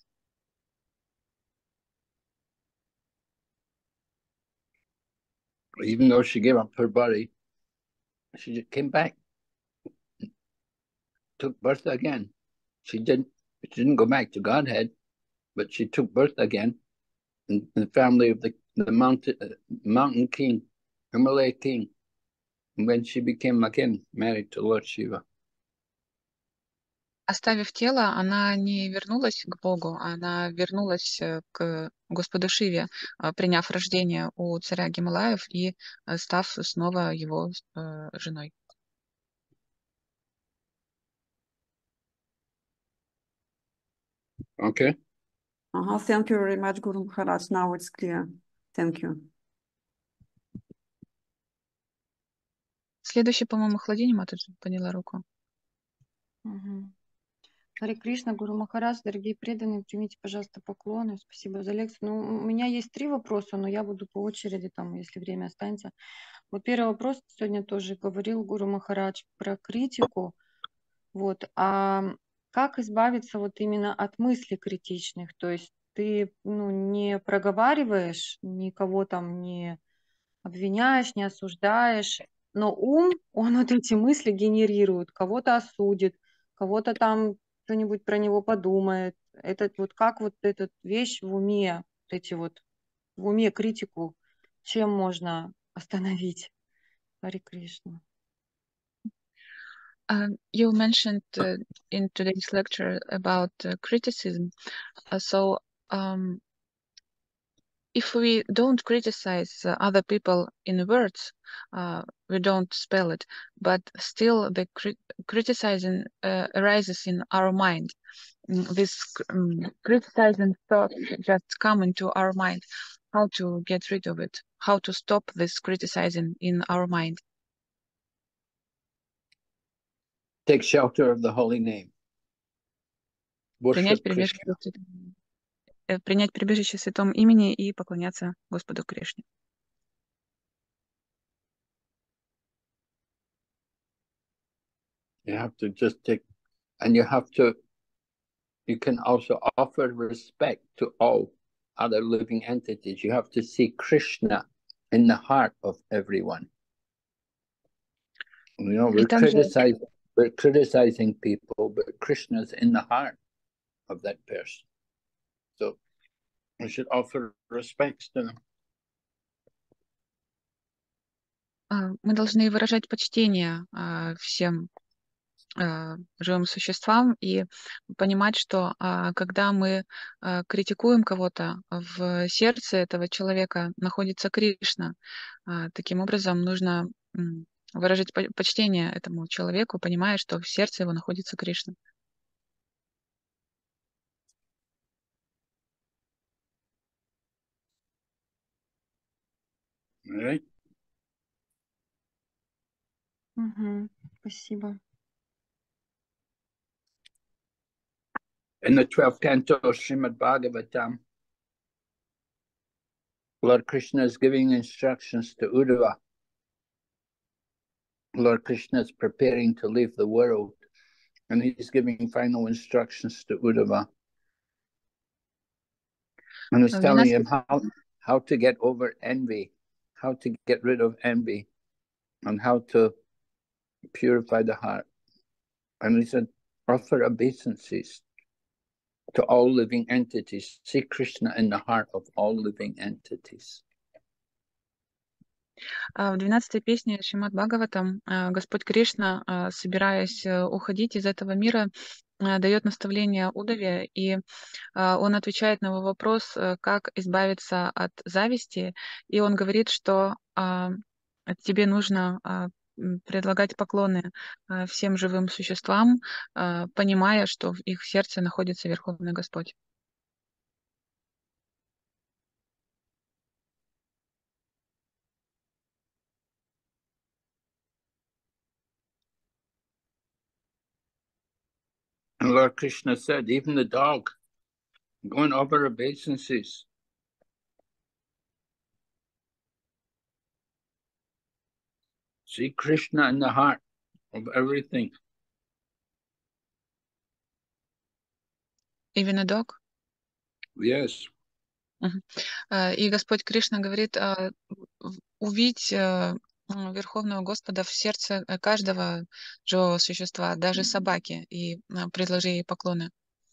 Even though she gave up her body, she just came back, took birth again. She didn't go back to Godhead, but she took birth again in the family of the mountain king, Himalaya king. And when she became again married to Lord Shiva. Оставив тело, она не вернулась к Богу, она вернулась к Господу Шиве, приняв рождение у царя Гималаев и став снова его женой. Okay. Thank you very much, Guru Maharaj. Now it's clear. Thank you. Следующий, по-моему, охладение, Матаджи подняла руку. Харе Кришна, Гуру Махарадж, дорогие преданные, примите, пожалуйста, поклоны. Спасибо за лекцию. Ну, у меня есть 3 вопроса, но я буду по очереди, там, если время останется. Вот первый вопрос, сегодня тоже говорил Гуру Махарадж про критику. Вот, а как избавиться вот именно от мыслей критичных? То есть ты не проговариваешь, никого там не обвиняешь, не осуждаешь, но ум, он вот эти мысли генерирует, кого-то осудит, кого-то там кто-нибудь про него подумает. Этот вот как вот эта вещь в уме, вот эти вот в уме критику, чем можно остановить? Харе Кришна. You mentioned in today's lecture about criticism. If we don't criticize other people in words, we don't spell it, but still the criticizing arises in our mind. This criticizing thought just come into our mind. How to get rid of it? How to stop this criticizing in our mind? Take shelter of the holy name. Worship Krishna. Принять прибежище в святом имени и поклоняться Господу Кришне. You have to just take, and you can also offer respect to all other living entities. You have to see Krishna in the heart of everyone. You know, И также we're criticizing people, but Krishna's in the heart of that person. So we should offer respects to them. мы должны выражать почтение всем живым существам и понимать, что когда мы критикуем кого-то, в сердце этого человека находится Кришна. Таким образом, нужно выражать почтение этому человеку, понимая, что в сердце его находится Кришна. Right? Спасибо. In the 12th canto of Srimad Bhagavatam, Lord Krishna is giving instructions to Uddhava. Lord Krishna is preparing to leave the world, and he's giving final instructions to Uddhava. And he's telling him how to get over envy, how to get rid of envy, and how to purify the heart. And he said, offer obeisances to all living entities. See Krishna in the heart of all living entities. В 12-й песне Шримад Бхагаватам Господь Кришна, собираясь уходить из этого мира, дает наставление Удаве, и он отвечает на его вопрос, как избавиться от зависти, и он говорит, что тебе нужно предлагать поклоны всем живым существам, понимая, что в их сердце находится Верховный Господь. And Lord Krishna said, even the dog going over obeisances. See Krishna in the heart of everything. Even a dog? Yes. И Господь Кришна говорит, увидь Верховного Господа в сердце каждого живого существа, даже собаки, и предложи ей поклоны.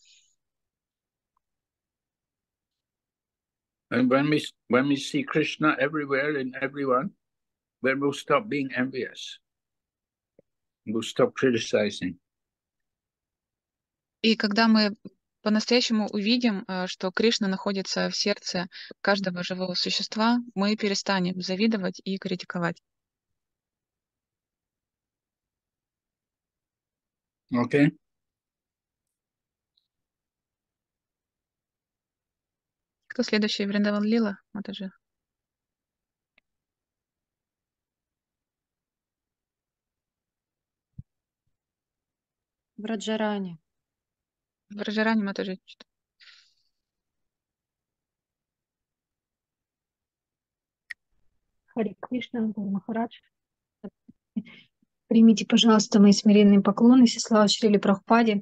And when we see Krishna everywhere in everyone, then we'll stop being envious. We'll stop criticizing. И когда мы по-настоящему увидим, что Кришна находится в сердце каждого живого существа, мы перестанем завидовать и критиковать. Okay? Кто следующий? Вриндаван Лила? Матаджи. Враджарани. Враджарани Матаджи. Харе Кришна, Гуру Махарадж. Примите, пожалуйста, мои смиренные поклоны, слава Шриле Прабхупаде.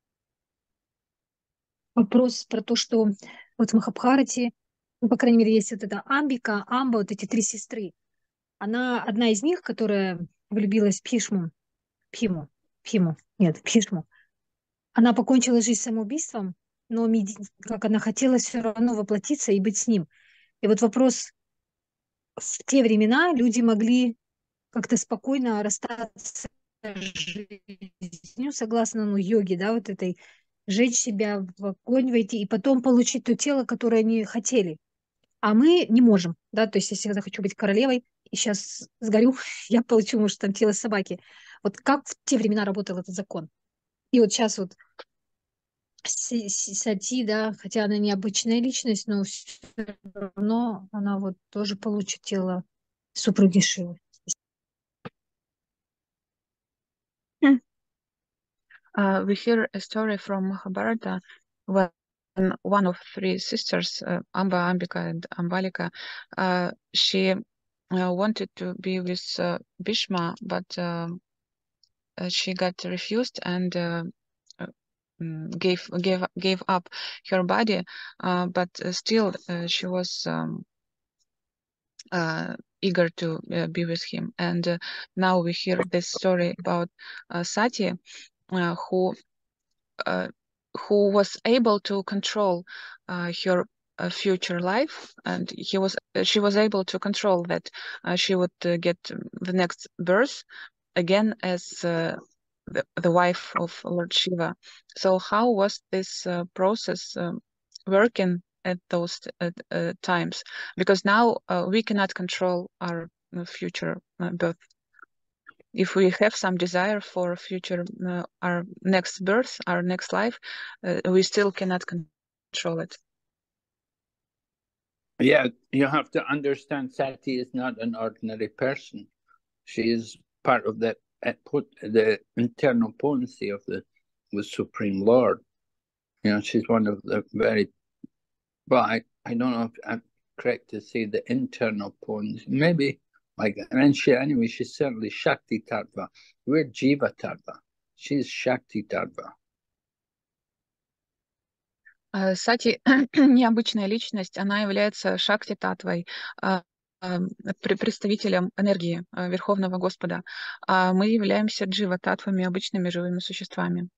Вопрос про то, что вот в Махабхарате, ну, по крайней мере, есть вот эта Амбика, Амба, вот эти три сестры. Одна из них, которая влюбилась в Бхишму, она покончила жизнь самоубийством, но как она хотела все равно воплотиться и быть с ним. И вот вопрос, в те времена люди могли как-то спокойно расстаться с жизнью, согласно йоге, да, вот этой, сжечь себя, в огонь войти и потом получить то тело, которое они хотели. А мы не можем, да, то есть я всегда хочу быть королевой, и сейчас сгорю, я получу, может, там тело собаки. Вот как в те времена работал этот закон? И вот сейчас вот Сати, да, хотя она необычная личность, но все равно она вот тоже получит тело супруги Шивы. We hear a story from Mahabharata when one of three sisters, Amba, Ambika, and Ambalika, she wanted to be with Bhishma, but she got refused and gave up her body, but still she was eager to be with him. And now we hear this story about Sati, who was able to control her future life, and she was able to control that she would get the next birth again as the wife of Lord Shiva. So how was this process working at those times? Because now we cannot control our future birth. If we have some desire for future, our next birth, our next life, we still cannot control it. Yeah, you have to understand Sati is not an ordinary person. She is part of the internal potency of the Supreme Lord. You know, she's one of the very, well, I don't know if I'm correct to say the internal potency. Maybe, like, and she's certainly Shakti Tattva. We're Jiva Tattva. She's Shakti Tattva. Сати необычная личность, она является Шакти-татвой, представителем энергии Верховного Господа. А мы являемся Джива-татвами, обычными живыми существами.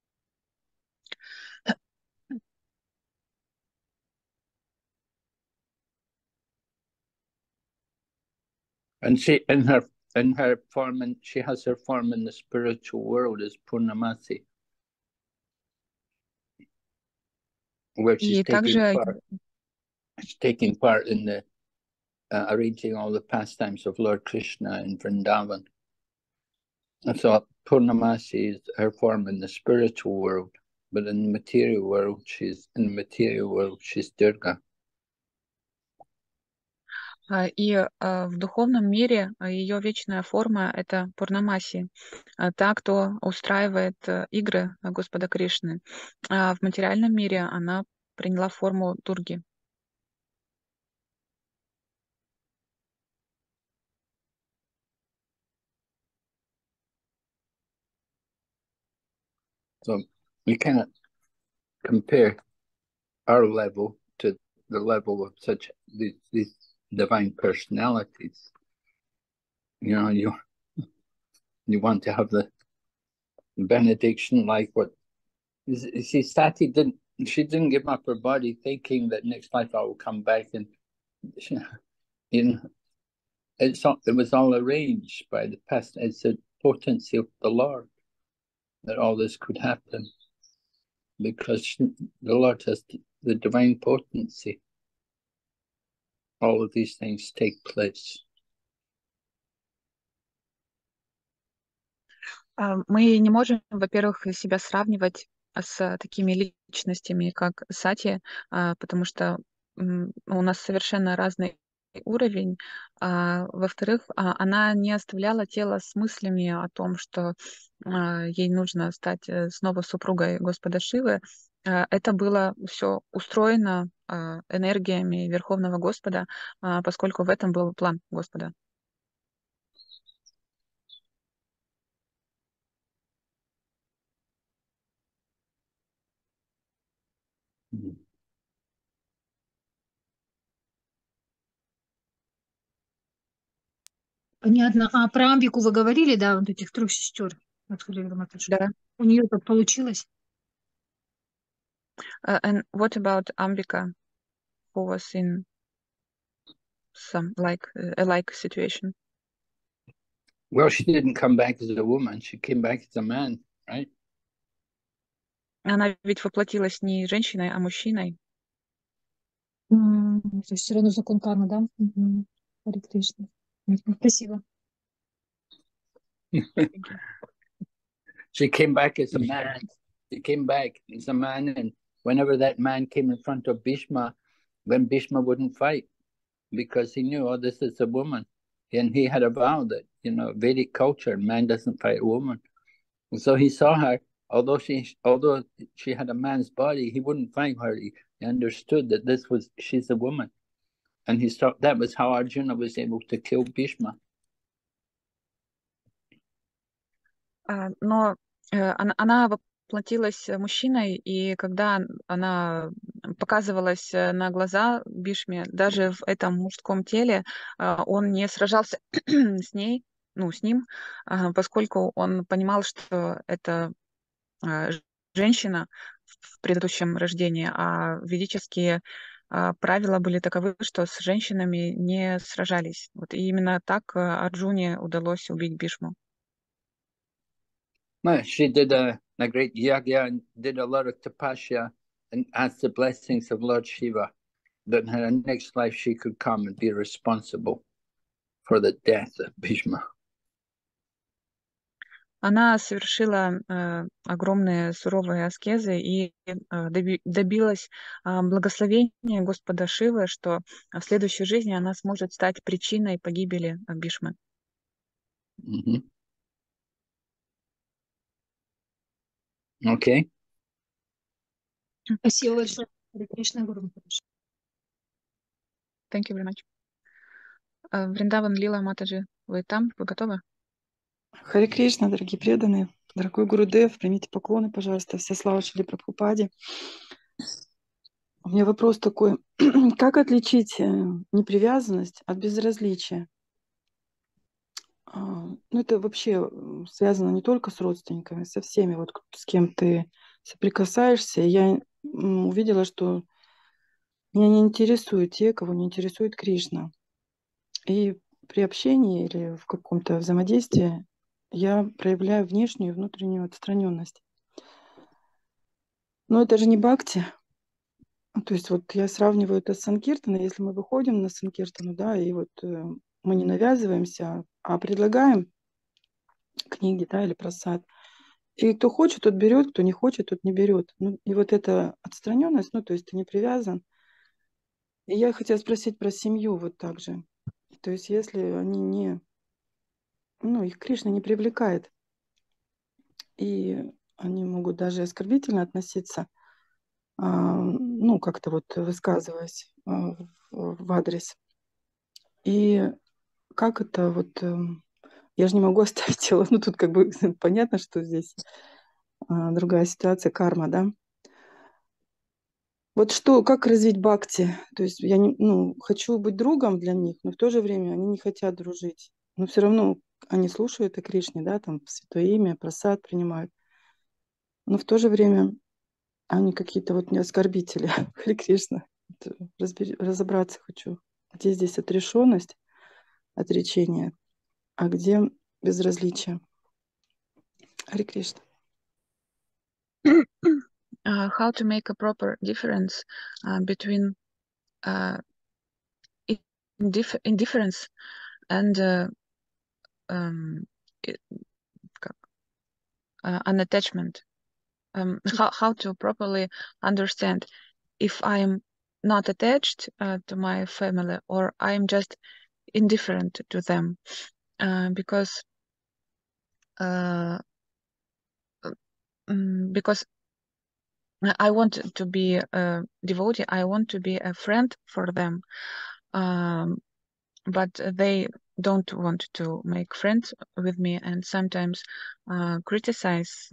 And she, in her form, and she has her form in the spiritual world as Purnamasi, where she's taking part in the arranging all the pastimes of Lord Krishna in Vrindavan. And so Purnamasi is her form in the spiritual world, but in the material world, she's Durga. И в духовном мире ее вечная форма — это Пурнамаси, та, кто устраивает игры Господа Кришны. А в материальном мире она приняла форму Дурги. So we cannot compare our level to the level of such these divine personalities. You know, you want to have the benediction, like what you see, Sati didn't give up her body thinking that next life I will come back, and you know, it was all arranged by the past. It's the potency of the Lord that all this could happen, because the Lord has the divine potency. All of these things take place. Мы не можем, во-первых, себя сравнивать с такими личностями, как Сати, потому что у нас совершенно разный уровень. Во-вторых, она не оставляла тело с мыслями о том, что ей нужно стать снова супругой Господа Шивы. Это было все устроено энергиями Верховного Господа, поскольку в этом был план Господа. Понятно. А про Амбику вы говорили, да, вот этих 3 сестер? Да. У нее так получилось? And what about Ambika, who was in some a like situation? Well, she didn't come back as a woman; she came back as a man, right? Она ведь воплотилась не женщиной, а мужчиной. То есть все равно закон кармы, да? Харе Кришна. Спасибо. She came back as a man. She came back as a man, and whenever that man came in front of Bhishma, when Bhishma wouldn't fight, because he knew, oh, this is a woman. And he had a vow that, you know, Vedic culture, man doesn't fight a woman. And so he saw her, although she had a man's body, he wouldn't fight her. He understood that she's a woman. And he saw that was how Arjuna was able to kill Bhishma. Но она воплотилась мужчиной, и когда она показывалась на глаза Бишме, даже в этом мужском теле, он не сражался с ней, ну, с ним, поскольку он понимал, что это женщина в предыдущем рождении, а ведические правила были таковы, что с женщинами не сражались. Вот и именно так Арджуне удалось убить Бишму. Well, she did a great yagya and did a lot of tapasya and asked the blessings of Lord Shiva that in her next life she could come and be responsible for the death of Bhishma. Она совершила огромные суровые аскезы и добилась благословения Господа Шивы, что в следующей жизни она сможет стать причиной погибели Бишмы. Mm-hmm. Okay. Спасибо большое. Харе Кришна, Гуру Махарадж. Thank you very much. Вриндаван, Лила, Матаджи, вы там? Вы готовы? Харе Кришна, дорогие преданные, дорогой Гурудев, примите поклоны, пожалуйста, вся слава Шри Прабхупаде. У меня вопрос такой, как отличить непривязанность от безразличия? Ну, это вообще связано не только с родственниками, со всеми, вот с кем ты соприкасаешься. Я увидела, что меня не интересуют те, кого не интересует Кришна. И при общении или в каком-то взаимодействии я проявляю внешнюю и внутреннюю отстраненность. Но это же не бхакти. То есть вот я сравниваю это с санкиртаной. Если мы выходим на санкиртану, да, и вот мы не навязываемся, а предлагаем книги, да, или просад. И кто хочет, тот берет, кто не хочет, тот не берет. Ну, и вот эта отстраненность, ну, то есть ты не привязан. И я хотела спросить про семью вот так же. То есть если они не, ну, их Кришна не привлекает, и они могут даже оскорбительно относиться, ну, как-то вот высказываясь в адрес. И как это вот... Я же не могу оставить тело. Ну, тут как бы понятно, что здесь другая ситуация, карма, да. Вот что, как развить бхакти? То есть я не, ну, хочу быть другом для них, но в то же время они не хотят дружить. Но все равно они слушают о Кришне, да, там святое имя, прасад принимают. Но в то же время они какие-то вот не оскорбители. Харе Кришна. Разобраться хочу. Где здесь отрешенность, отречение, а где безразличие? Харе Кришна. How to make a proper difference between indifference and unattachment. How to properly understand if I'm not attached to my family or I'm just indifferent to them, because I want to be a devotee, I want to be a friend for them, but they don't want to make friends with me and sometimes criticize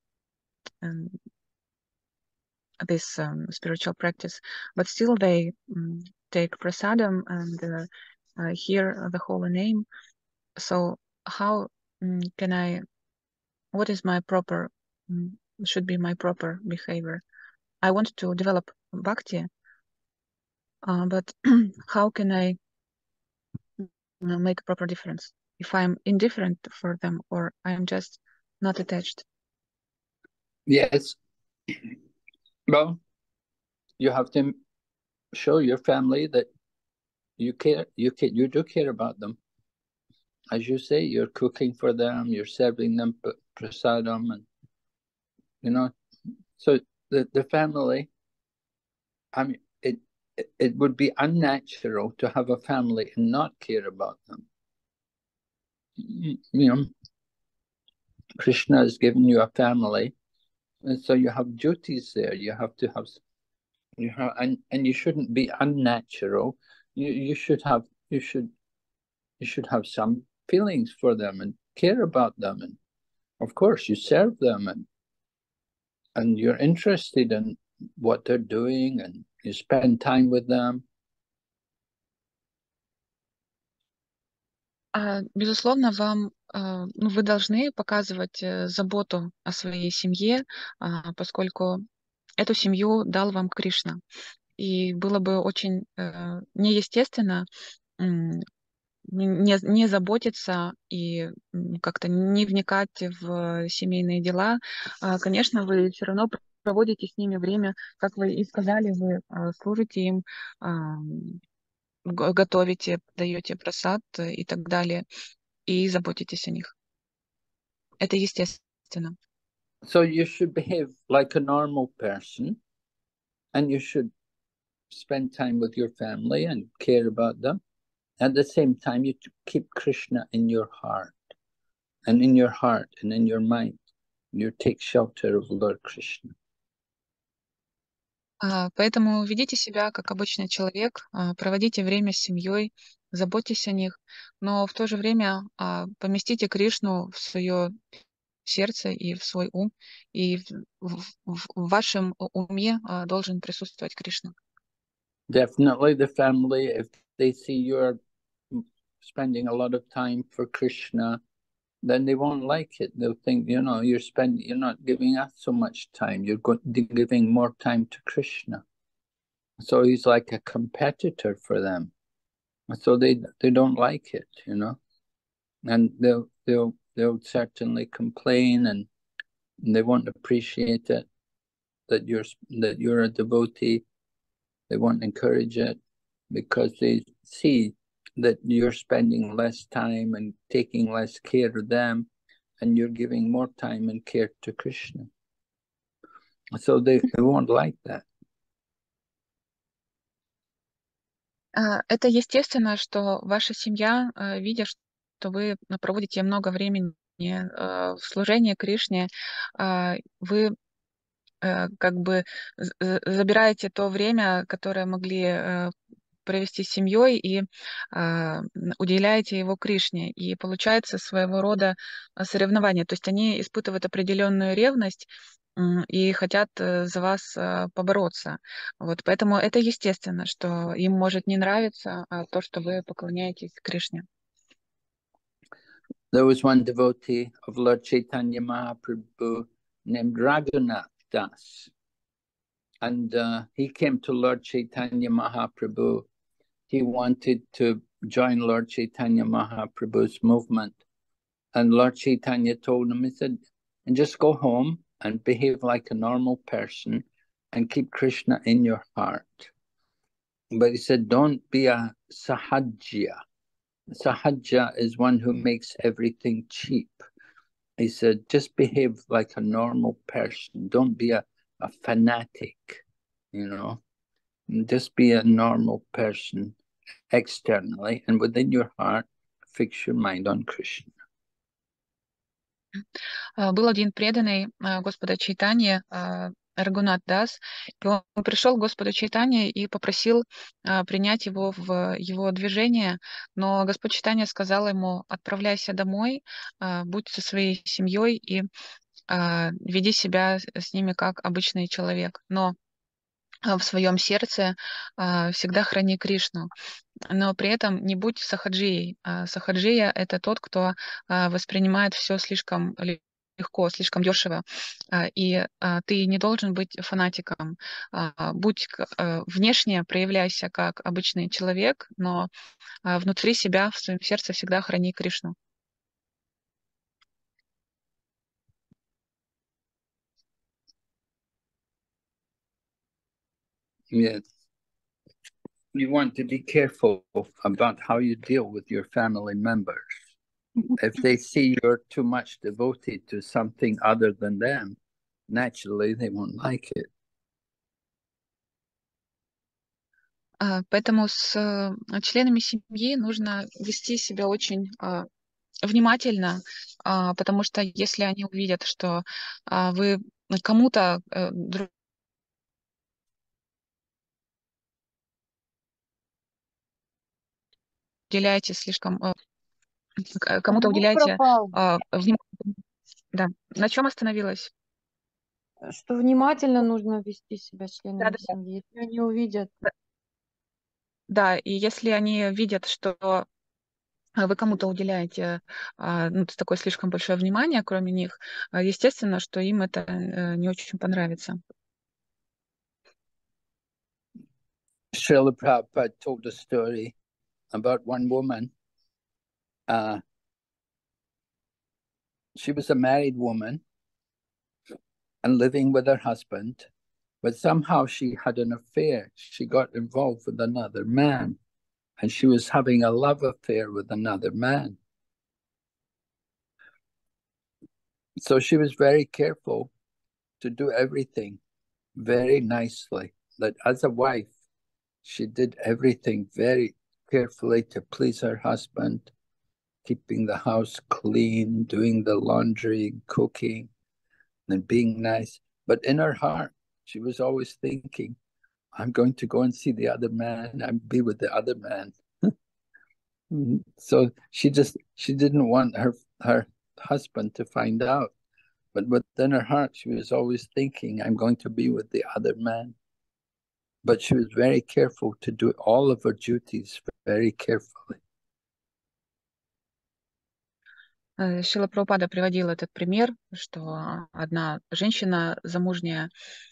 this spiritual practice, but still they take prasadam and hear the holy name. So how can I, what is my proper, should be my proper behavior? I want to develop bhakti, but how can I make a proper difference if I'm indifferent for them or I'm just not attached? Yes. Well, you have to show your family that you care. You do care about them. As you say, you're cooking for them, you're serving them prasadam, and you know. So the family. I mean, it would be unnatural to have a family and not care about them. You know, Krishna has given you a family, and so you have duties there. You have to have, and you shouldn't be unnatural. You should have some feelings for them and care about them, of course, you serve them and you're interested in what they're doing and you spend time with them. Безусловно, вы должны показывать заботу о своей семье, поскольку эту семью дал вам Кришна. И было бы очень неестественно не заботиться и как-то не вникать в семейные дела. Конечно, вы все равно проводите с ними время, как вы и сказали, вы служите им, готовите, даете просад и так далее, и заботитесь о них. Это естественно. So you should behave like a normal person, and you should spend time with your family and care about them. At the same time, you keep Krishna in your heart, and in your heart and in your mind. You take shelter of Lord Krishna. Поэтому ведите себя как обычный человек, проводите время с семьей, заботьтесь о них, но в то же время поместите Кришну в свое сердце и в свой ум, и в вашем уме должен присутствовать Кришна. Definitely the family, if they see you're spending a lot of time for Krishna, then they won't like it. They'll think, you're not giving us so much time. You're giving more time to Krishna. So he's like a competitor for them. So they don't like it, and they'll certainly complain, and they won't appreciate it that you're a devotee. They won't encourage it because they see that you're spending less time and taking less care of them, and you're giving more time and care to Krishna. So they won't like that. Это естественно, что ваша семья, видя, что вы проводите много времени в служении Кришне, вы как бы забираете то время, которое могли провести с семьей, и уделяете его Кришне. И получается своего рода соревнование. То есть они испытывают определенную ревность и хотят за вас побороться. Вот, поэтому это естественно, что им может не нравиться то, что вы поклоняетесь Кришне. There was one devotee of Lord Chaitanya Mahaprabhu named Raghunath Das. And he came to Lord Chaitanya Mahaprabhu. He wanted to join Lord Chaitanya Mahaprabhu's movement. And Lord Chaitanya told him, he said, and just go home and behave like a normal person and keep Krishna in your heart. But he said, don't be a sahajya. Sahajya is one who makes everything cheap. He said, just behave like a normal person. Don't be a fanatic, Just be a normal person externally, and within your heart, fix your mind on Krishna. Был один преданный Господа Чайтаньи, Рагунат Дас, и он пришел к Господу Чайтанье и попросил принять его в его движение, но Господь Чайтанья сказал ему: отправляйся домой, будь со своей семьей и веди себя с ними как обычный человек, но в своем сердце всегда храни Кришну. Но при этом не будь сахаджией. Сахаджия — это тот, кто воспринимает все слишком легко, слишком дешево. И ты не должен быть фанатиком. Будь внешне, проявляйся как обычный человек, но внутри себя, в своем сердце всегда храни Кришну. Yes. You want to be careful about how you deal with your family members. If they see you're too much devoted to something other than them, naturally they won't like it. Поэтому с членами семьи нужно вести себя очень внимательно, потому что если они увидят, что вы кому-то уделяете слишком, кому-то уделяете внимание. Да. На чем остановилась? Что внимательно нужно вести себя с членами Да. семьи. Если они увидят, Да, и если они видят, что вы кому-то уделяете такое слишком большое внимание, кроме них, естественно, что им это не очень понравится. Srila Prabhupada told a story about one woman. She was a married woman and living with her husband, but somehow she had an affair. She got involved with another man, and she was having a love affair with another man. So she was very careful to do everything very nicely. That as a wife, she did everything very carefully to please her husband, keeping the house clean, doing the laundry, cooking, and being nice. But in her heart, she was always thinking, I'm going to go and see the other man and be with the other man. So she didn't want her husband to find out. But within her heart, she was always thinking, I'm going to be with the other man. But she was very careful to do all of her duties very carefully. Шрила Прабхупада приводил этот пример, что одна женщина замужняя,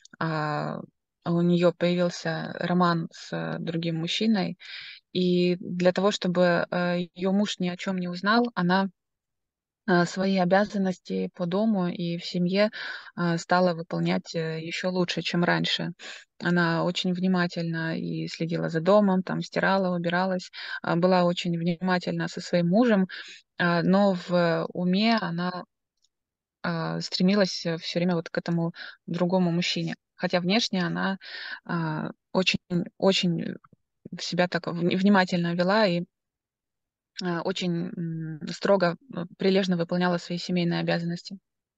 у нее появился роман с другим мужчиной, и для того, чтобы ее муж ни о чем не узнал, она свои обязанности по дому и в семье стала выполнять еще лучше, чем раньше. Она очень внимательно и следила за домом, там стирала, убиралась, была очень внимательна со своим мужем, но в уме она стремилась все время вот к этому другому мужчине. Хотя внешне она очень, очень себя так внимательно вела и очень строго, прилежно выполняла свои семейные обязанности.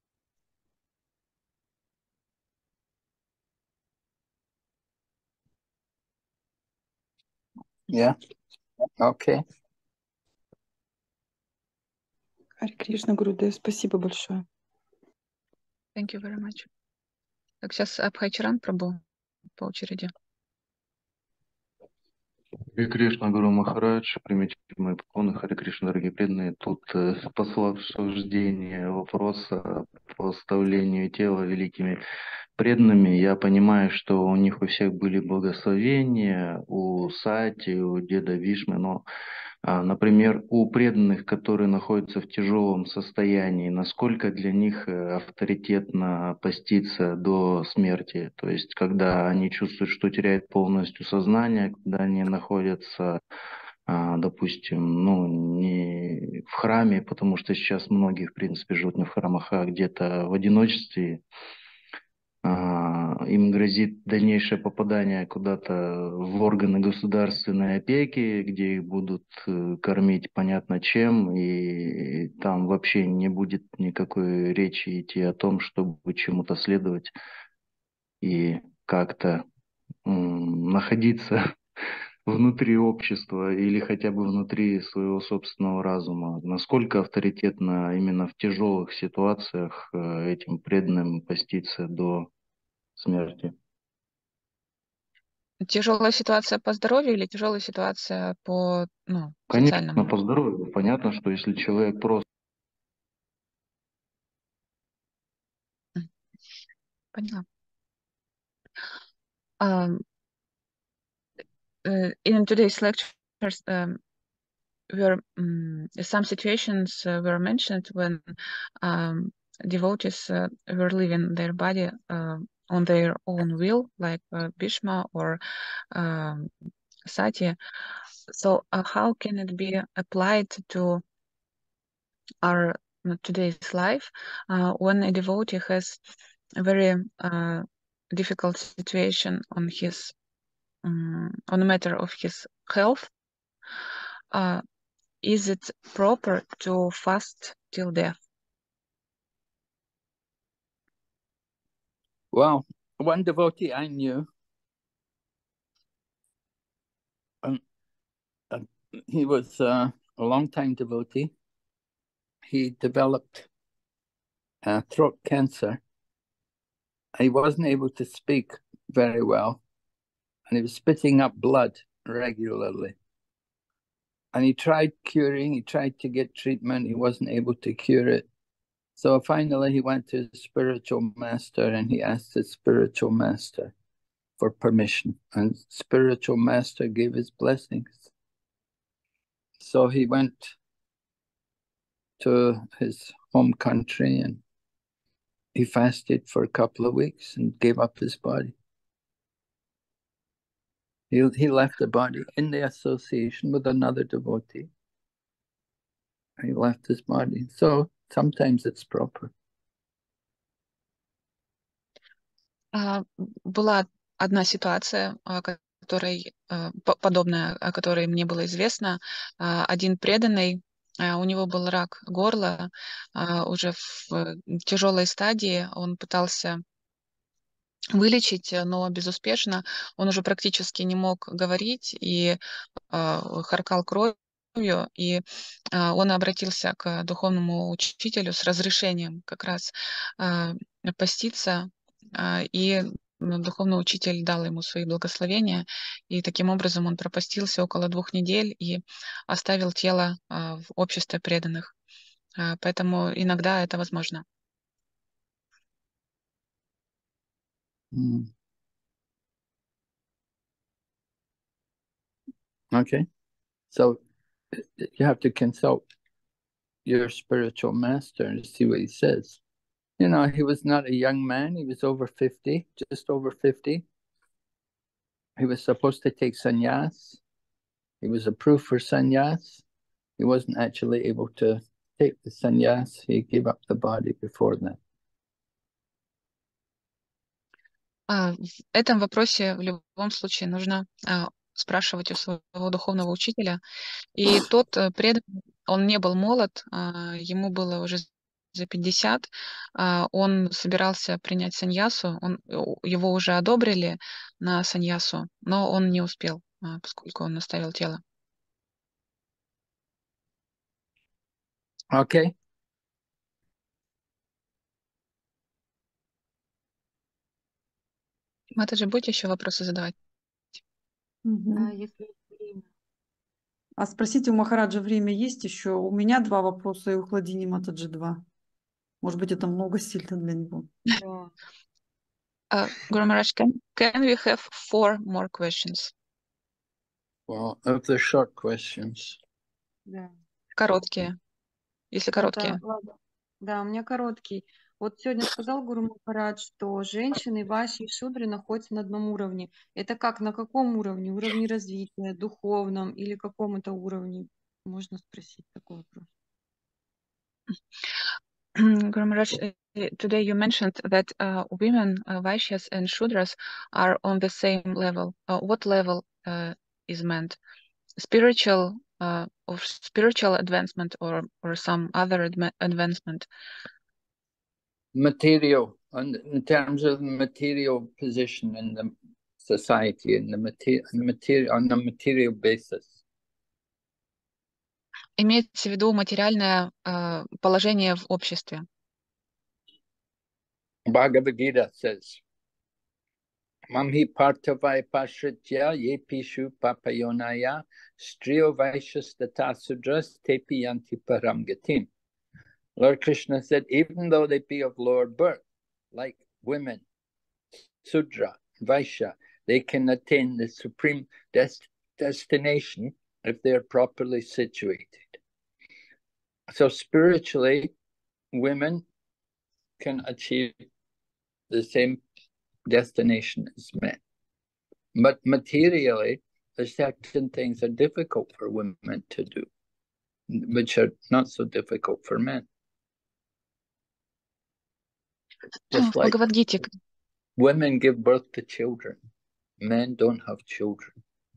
Yeah. Okay. Харе Кришна, Гурудев, спасибо большое. Thank you very much. Так, сейчас Абхайчаран Прабху по очереди. Харе Кришна, Гуру Махарадж, примите мои поклоны. Харе Кришна, дорогие преданные. Тут спасло обсуждение вопроса по оставлению тела великими преданными. Я понимаю, что у них у всех были благословения, у Сати, у деда Вишмы, но, например, у преданных, которые находятся в тяжелом состоянии, насколько для них авторитетно поститься до смерти? То есть, когда они чувствуют, что теряют полностью сознание, когда они находятся, допустим, не в храме, потому что сейчас многие, в принципе, живут не в храмах, а где-то в одиночестве, им грозит дальнейшее попадание куда-то в органы государственной опеки, где их будут кормить понятно чем, и там вообще не будет никакой речи идти о том, чтобы чему-то следовать и как-то находиться внутри общества или хотя бы внутри своего собственного разума. Насколько авторитетно именно в тяжелых ситуациях этим преданным поститься до смерти? Тяжелая ситуация по здоровью или тяжелая ситуация по Конечно, социальному? по здоровью. Понятно, что если человек просто... Поняла. In today's lectures, some situations were mentioned when devotees were leaving their body on their own will, like Bhishma or Sati. So how can it be applied to our today's life when a devotee has a very difficult situation on his on the matter of his health? Is it proper to fast till death? Well, one devotee I knew, he was a long-time devotee. He developed throat cancer. He wasn't able to speak very well, and he was spitting up blood regularly. And he tried curing, he tried to get treatment, he wasn't able to cure it. So finally he went to his spiritual master and he asked his spiritual master for permission. And spiritual master gave his blessings. So he went to his home country and he fasted for a couple of weeks and gave up his body. He left the body in the association with another devotee. He left his body. So sometimes it's proper. Была одна ситуация, подобная, о которой мне было известно. Один преданный, у него был рак горла, уже в тяжелой стадии. Он пытался вылечить, но безуспешно. Он уже практически не мог говорить и харкал кровью. И он обратился к духовному учителю с разрешением как раз поститься. И духовный учитель дал ему свои благословения. И таким образом он пропастился около 2 недель и оставил тело в обществе преданных. Поэтому иногда это возможно. Okay. So you have to consult your spiritual master to see what he says. You know, he was not a young man. He was over 50, just over 50. He was supposed to take sannyas. He was approved for sannyas. He wasn't actually able to take the sannyas. He gave up the body before that. В этом вопросе в любом случае нужно спрашивать у своего духовного учителя. И тот преданный, он не был молод, ему было уже за 50, он собирался принять саньясу, его уже одобрили на саньясу, но он не успел, поскольку он оставил тело. Okay. Матаджи, будете еще вопросы задавать? Если время. А спросите у Махараджа, время есть еще? У меня 2 вопроса и у Хладини Матаджи 2. Может быть, это много сильно для него. Да. Guru Maharaj, can we have 4 more questions? Well, if they're short questions. Да. Короткие, если короткие. Ладно. Да, у меня короткий. Вот сегодня сказал Гуру Махарадж, что женщины, ваши и шудры находятся на одном уровне. Это как, на каком уровне? Уровне развития, духовном или каком-то уровне? Можно спросить такой вопрос. Guru Maharaj, today you mentioned that women, Vaishyas and Shudras are on the same level. What level is meant? Spiritual or spiritual advancement or some other advancement? Material, in terms of material position in the society, in the material, on a material basis. Имеется в виду материальное положение в обществе. Bhagavad Gita says, Mamhi partavai pashritya ye pishu papayonaya striyo vaishyas datasudras tepi yanti paramgatim. Lord Krishna said, even though they be of lower birth, like women, Sudra, Vaishya, they can attain the supreme destination if they are properly situated. So spiritually, women can achieve the same destination as men. But materially, there's certain things that are difficult for women to do, which are not so difficult for men. Just like women give birth to children, men don't have children.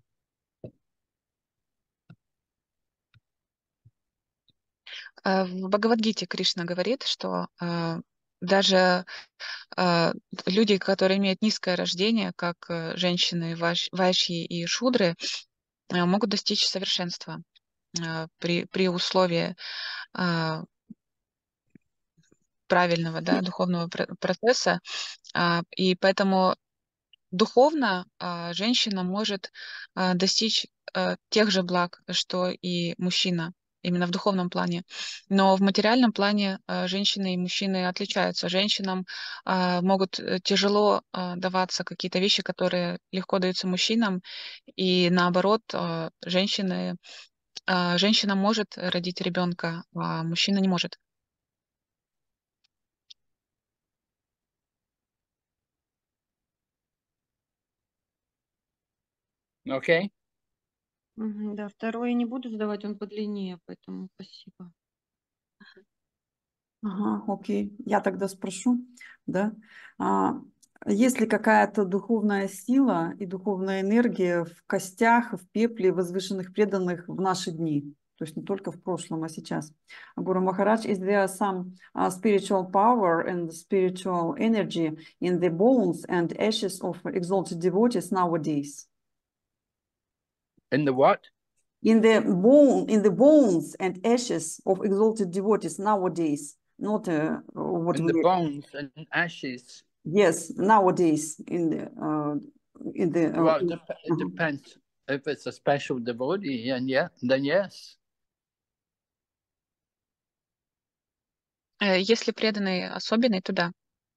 В Бхагавад-гите Кришна говорит, что даже люди, которые имеют низкое рождение, как женщины, вайшьи и шудры, могут достичь совершенства при условии правильного, да, духовного процесса. И поэтому духовно женщина может достичь тех же благ, что и мужчина, именно в духовном плане. Но в материальном плане женщины и мужчины отличаются. Женщинам могут тяжело даваться какие-то вещи, которые легко даются мужчинам, и наоборот, женщина может родить ребенка, а мужчина не может. Okay? Да, второй не буду задавать, он подлиннее, поэтому спасибо. Ага, окей. Я тогда спрошу, да. Есть ли какая-то духовная сила и духовная энергия в костях, в пепле возвышенных преданных в наши дни? То есть не только в прошлом, а сейчас. Гуру Махарадж, is there some spiritual power and spiritual energy in the bones and ashes of exalted devotees nowadays? In the what? In the bones and ashes of exalted devotees nowadays, not what In we... the bones and ashes. Yes, nowadays in the Well, it depends. If it's a special devotee, and then yes. Если преданный особенный, то да.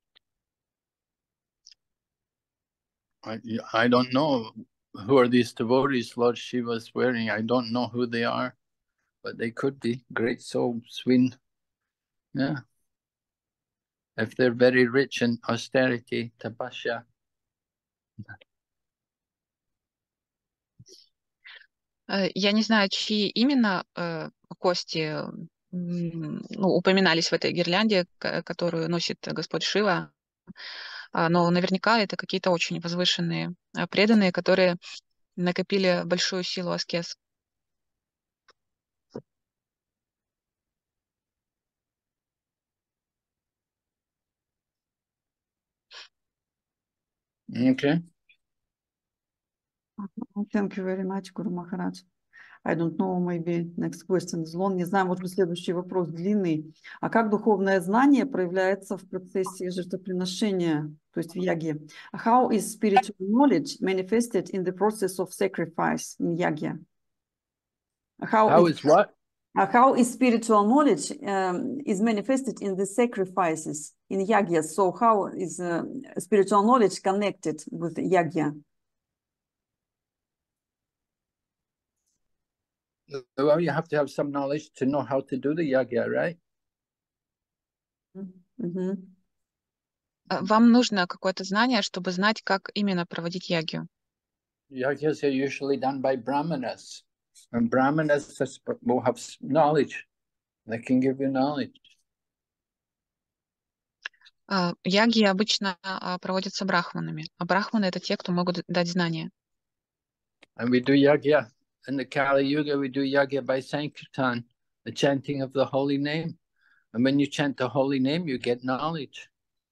I don't know who are these devotees Lord Shiva is wearing. I don't know who they are, but they could be great souls. Yeah. If they're very rich in austerity, tapasya. Я не знаю, чьи именно кости упоминались в этой гирлянде, которую носит Господь Шива, но наверняка это какие-то очень возвышенные преданные, которые накопили большую силу аскез. Okay. Thank you very much, Guru Maharaj. I don't know, maybe next question is long. Не знаю, может быть, следующий вопрос длинный. А как духовное знание проявляется в процессе жертвоприношения, то есть в яге? How is spiritual knowledge manifested in the process of sacrifice in yagya? How is what? How is spiritual knowledge is manifested in the sacrifices in yagya? So how is spiritual knowledge connected with yagya? Well, you have to have some knowledge to know how to do the yagya, right? Mm-hmm. Вам нужно какое-то знание, чтобы знать, как именно проводить ягью. Yagyas are usually done by brahmanas, and brahmanas will have knowledge. They can give you knowledge. Яги обычно проводятся брахманами, а брахманы — это те, кто могут дать знания. And we do yagya. In the Kali Yuga, we do yagya by Sankirtan, the chanting of the holy name. And when you chant the holy name, you get knowledge.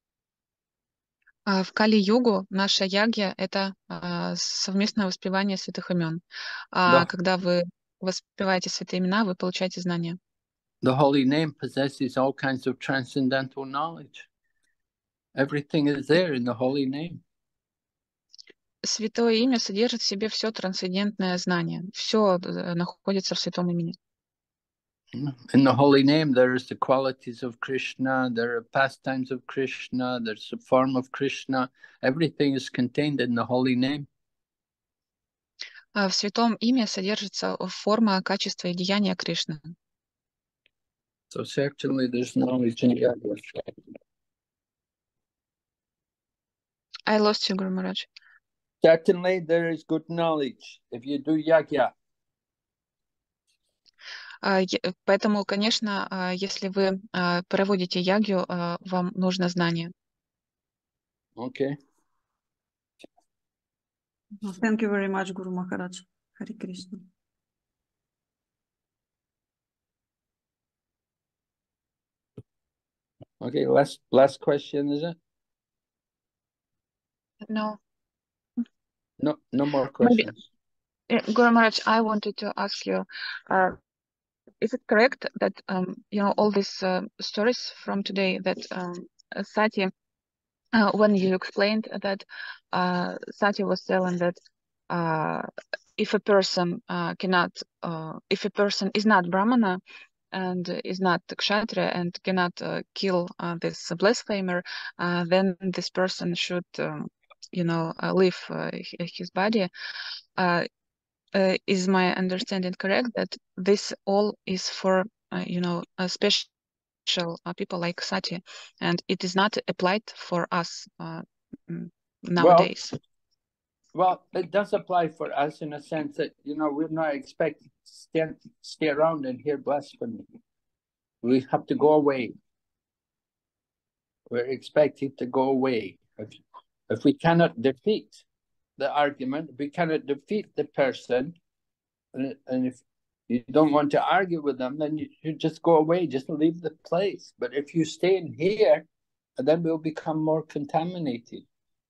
В Кали-югу наша ягья — это совместное воспевание святых имен. Когда вы воспеваете святые имена, вы получаете знания. The holy name possesses all kinds of transcendental knowledge. Everything is there in the holy name. Святое имя содержит в себе все трансцендентное знание. Все находится в святом имени. In the holy name, there is the qualities of Krishna, there are pastimes of Krishna, there's the form of Krishna. Everything is contained in the holy name. В святом имя содержится форма, качество и деяния Кришны. So certainly there's knowledge in yagya. I lost you, Guru Maharaj. Certainly there is good knowledge if you do yagya. Поэтому, конечно, если вы проводите ягью, вам нужно знание. Okay. Thank you very much, Guru Maharaj. Hare Krishna. Okay, last question, is it? No. No more questions. Guru Maharaj, I wanted to ask you, is it correct that all these stories from today that Sati, when you explained that Sati was telling that if a person if a person is not Brahmana and is not Kshatriya and cannot kill this blasphemer, then this person should, leave his body. Is my understanding correct that this all is for, special people like Sati, and it is not applied for us nowadays? Well, it does apply for us in a sense that, we're not expected to stay around and hear blasphemy. We have to go away. We're expected to go away. If we cannot defeat the argument, we cannot defeat the person, and if you don't want to argue with them, then you just go away, just leave the place. But if you stay in here, then we'll become more contaminated.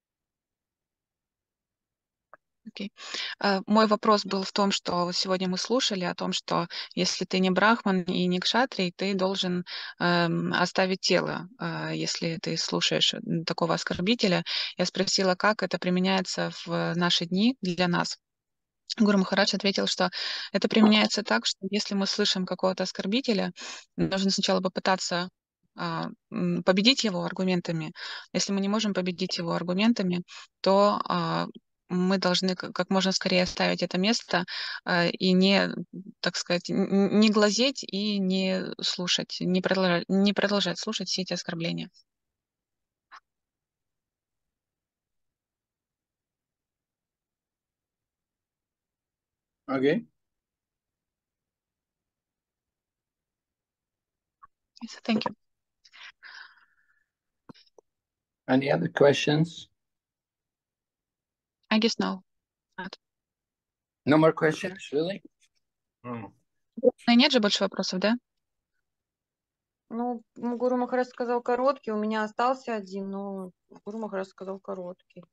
Okay. Мой вопрос был в том, что сегодня мы слушали о том, что если ты не брахман и не кшатрий, ты должен оставить тело, если ты слушаешь такого оскорбителя. Я спросила, как это применяется в наши дни для нас. Гуру Махарадж ответил, что это применяется так, что если мы слышим какого-то оскорбителя, нужно сначала попытаться победить его аргументами. Если мы не можем победить его аргументами, то мы должны как можно скорее оставить это место и не, так сказать, не глазеть и не слушать, не продолжать слушать все эти оскорбления. Okay. Yes, thank you. Any other questions? I guess no. No more questions, really? Oh. Нет же больше вопросов, да? Ну, Гуру Махарадж сказал короткий, у меня остался один, но Гуру Махарадж сказал короткий.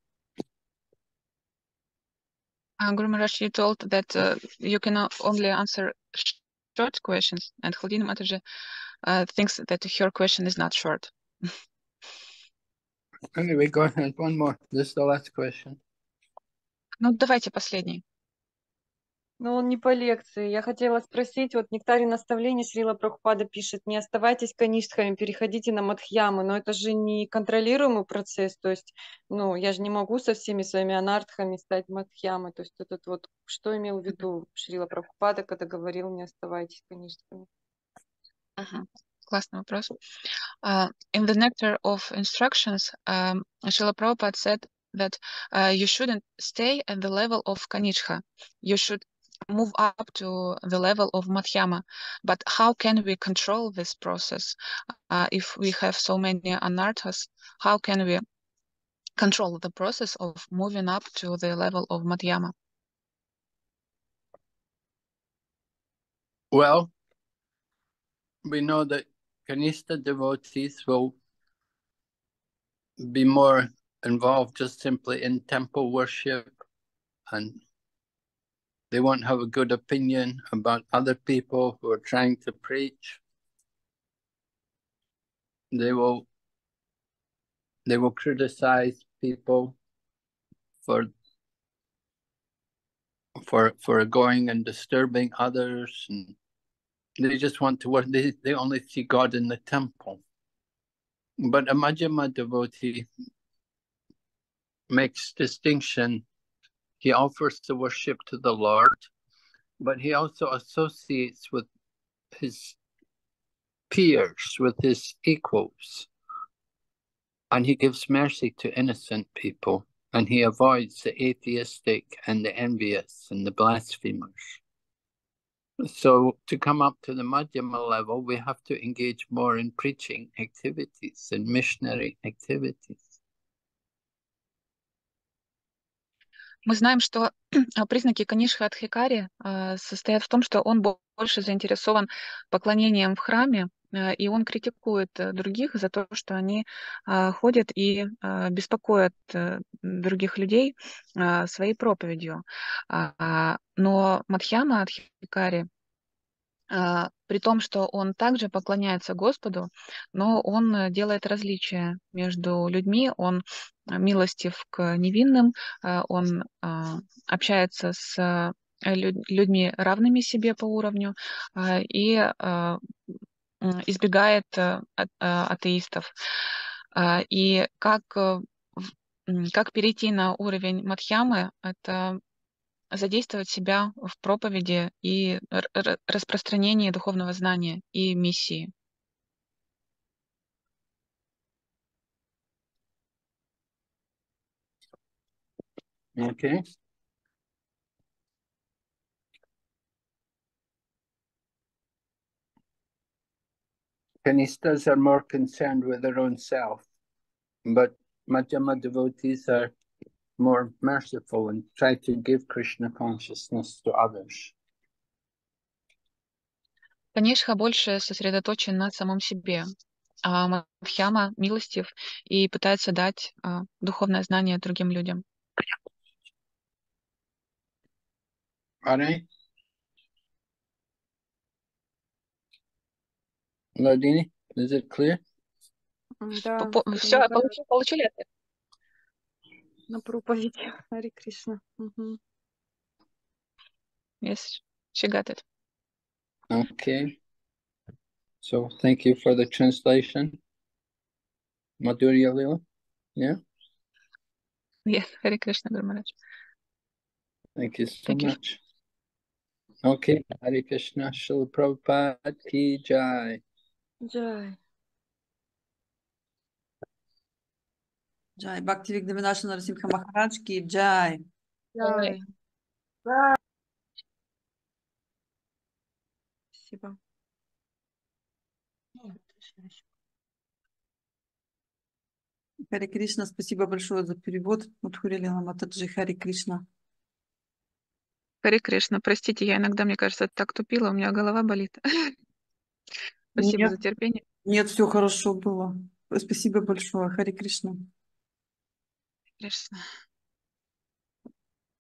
Guru Maharaj, you told that you can only answer short questions, and Haldini Mataji thinks that her question is not short. Anyway, go ahead. One more. This is the last question. Ну, давайте последний. Ну, он не по лекции. Я хотела спросить, вот в «Нектаре наставлений» Шрила Прабхупада пишет: не оставайтесь каништками, переходите на мадхьямы, но это же не контролируемый процесс, то есть, я же не могу со всеми своими анартхами стать мадхьямой, то есть этот вот, что имел в виду Шрила Прабхупада, когда говорил: не оставайтесь каништками? Классный вопрос. In the Nectar of Instructions, Srila Prabhupada said that you shouldn't stay at the level of Kanishka. You should move up to the level of Madhyama. But how can we control this process? If we have so many anarthas, how can we control the process of moving up to the level of Madhyama? Well, we know that Kanishta devotees will be more involved just simply in temple worship, and they won't have a good opinion about other people who are trying to preach. They will criticize people for going and disturbing others, and they just want to work. They only see God in the temple. But a Madhyama devotee makes distinction. He offers the worship to the Lord, but he also associates with his peers, with his equals. And he gives mercy to innocent people, and he avoids the atheistic and the envious and the blasphemers. So to come up to the Madhyama level, we have to engage more in preaching activities and missionary activities. Мы знаем, что признаки Канишха Адхикари состоят в том, что он больше заинтересован поклонением в храме, и он критикует других за то, что они ходят и беспокоят других людей своей проповедью. Но Мадхьяма Адхикари, при том, что он также поклоняется Господу, но он делает различия между людьми, он милостив к невинным, он общается с людьми, равными себе по уровню, и избегает атеистов. И как перейти на уровень Мадхьямы, это задействовать себя в проповеди и распространении духовного знания и миссии. Okay. Kanistas are more concerned with their own self, but Madhyama devotees are more merciful and try to give Krishna consciousness to others. Канишха больше сосредоточен на самом себе, а Мадхьяма милостив и пытается дать духовное знание другим людям. All right? Ladini, is it clear? Да, Все, получили ответ? на проповедь. Харе Кришна. Yes, she got it. Okay. So thank you for the translation. Madhurya Lila? Yeah? Yes, Hare Krishna, Guru Maharaj. Thank you so Thank you. much. Okay, Hare Krishna, Srila Prabhupada ki jai. Джай. Джай. Бхакти Вигнавинаша Нарасимха Махарадж ки джай. Джай. Спасибо. Харе Кришна, спасибо большое за перевод. Мадхури Лила Матаджи, Харе Кришна. Харе Кришна, простите, я иногда, мне кажется, так тупила, у меня голова болит. Спасибо за терпение. Нет, все хорошо было. Спасибо большое. Харе Кришна. Кришна.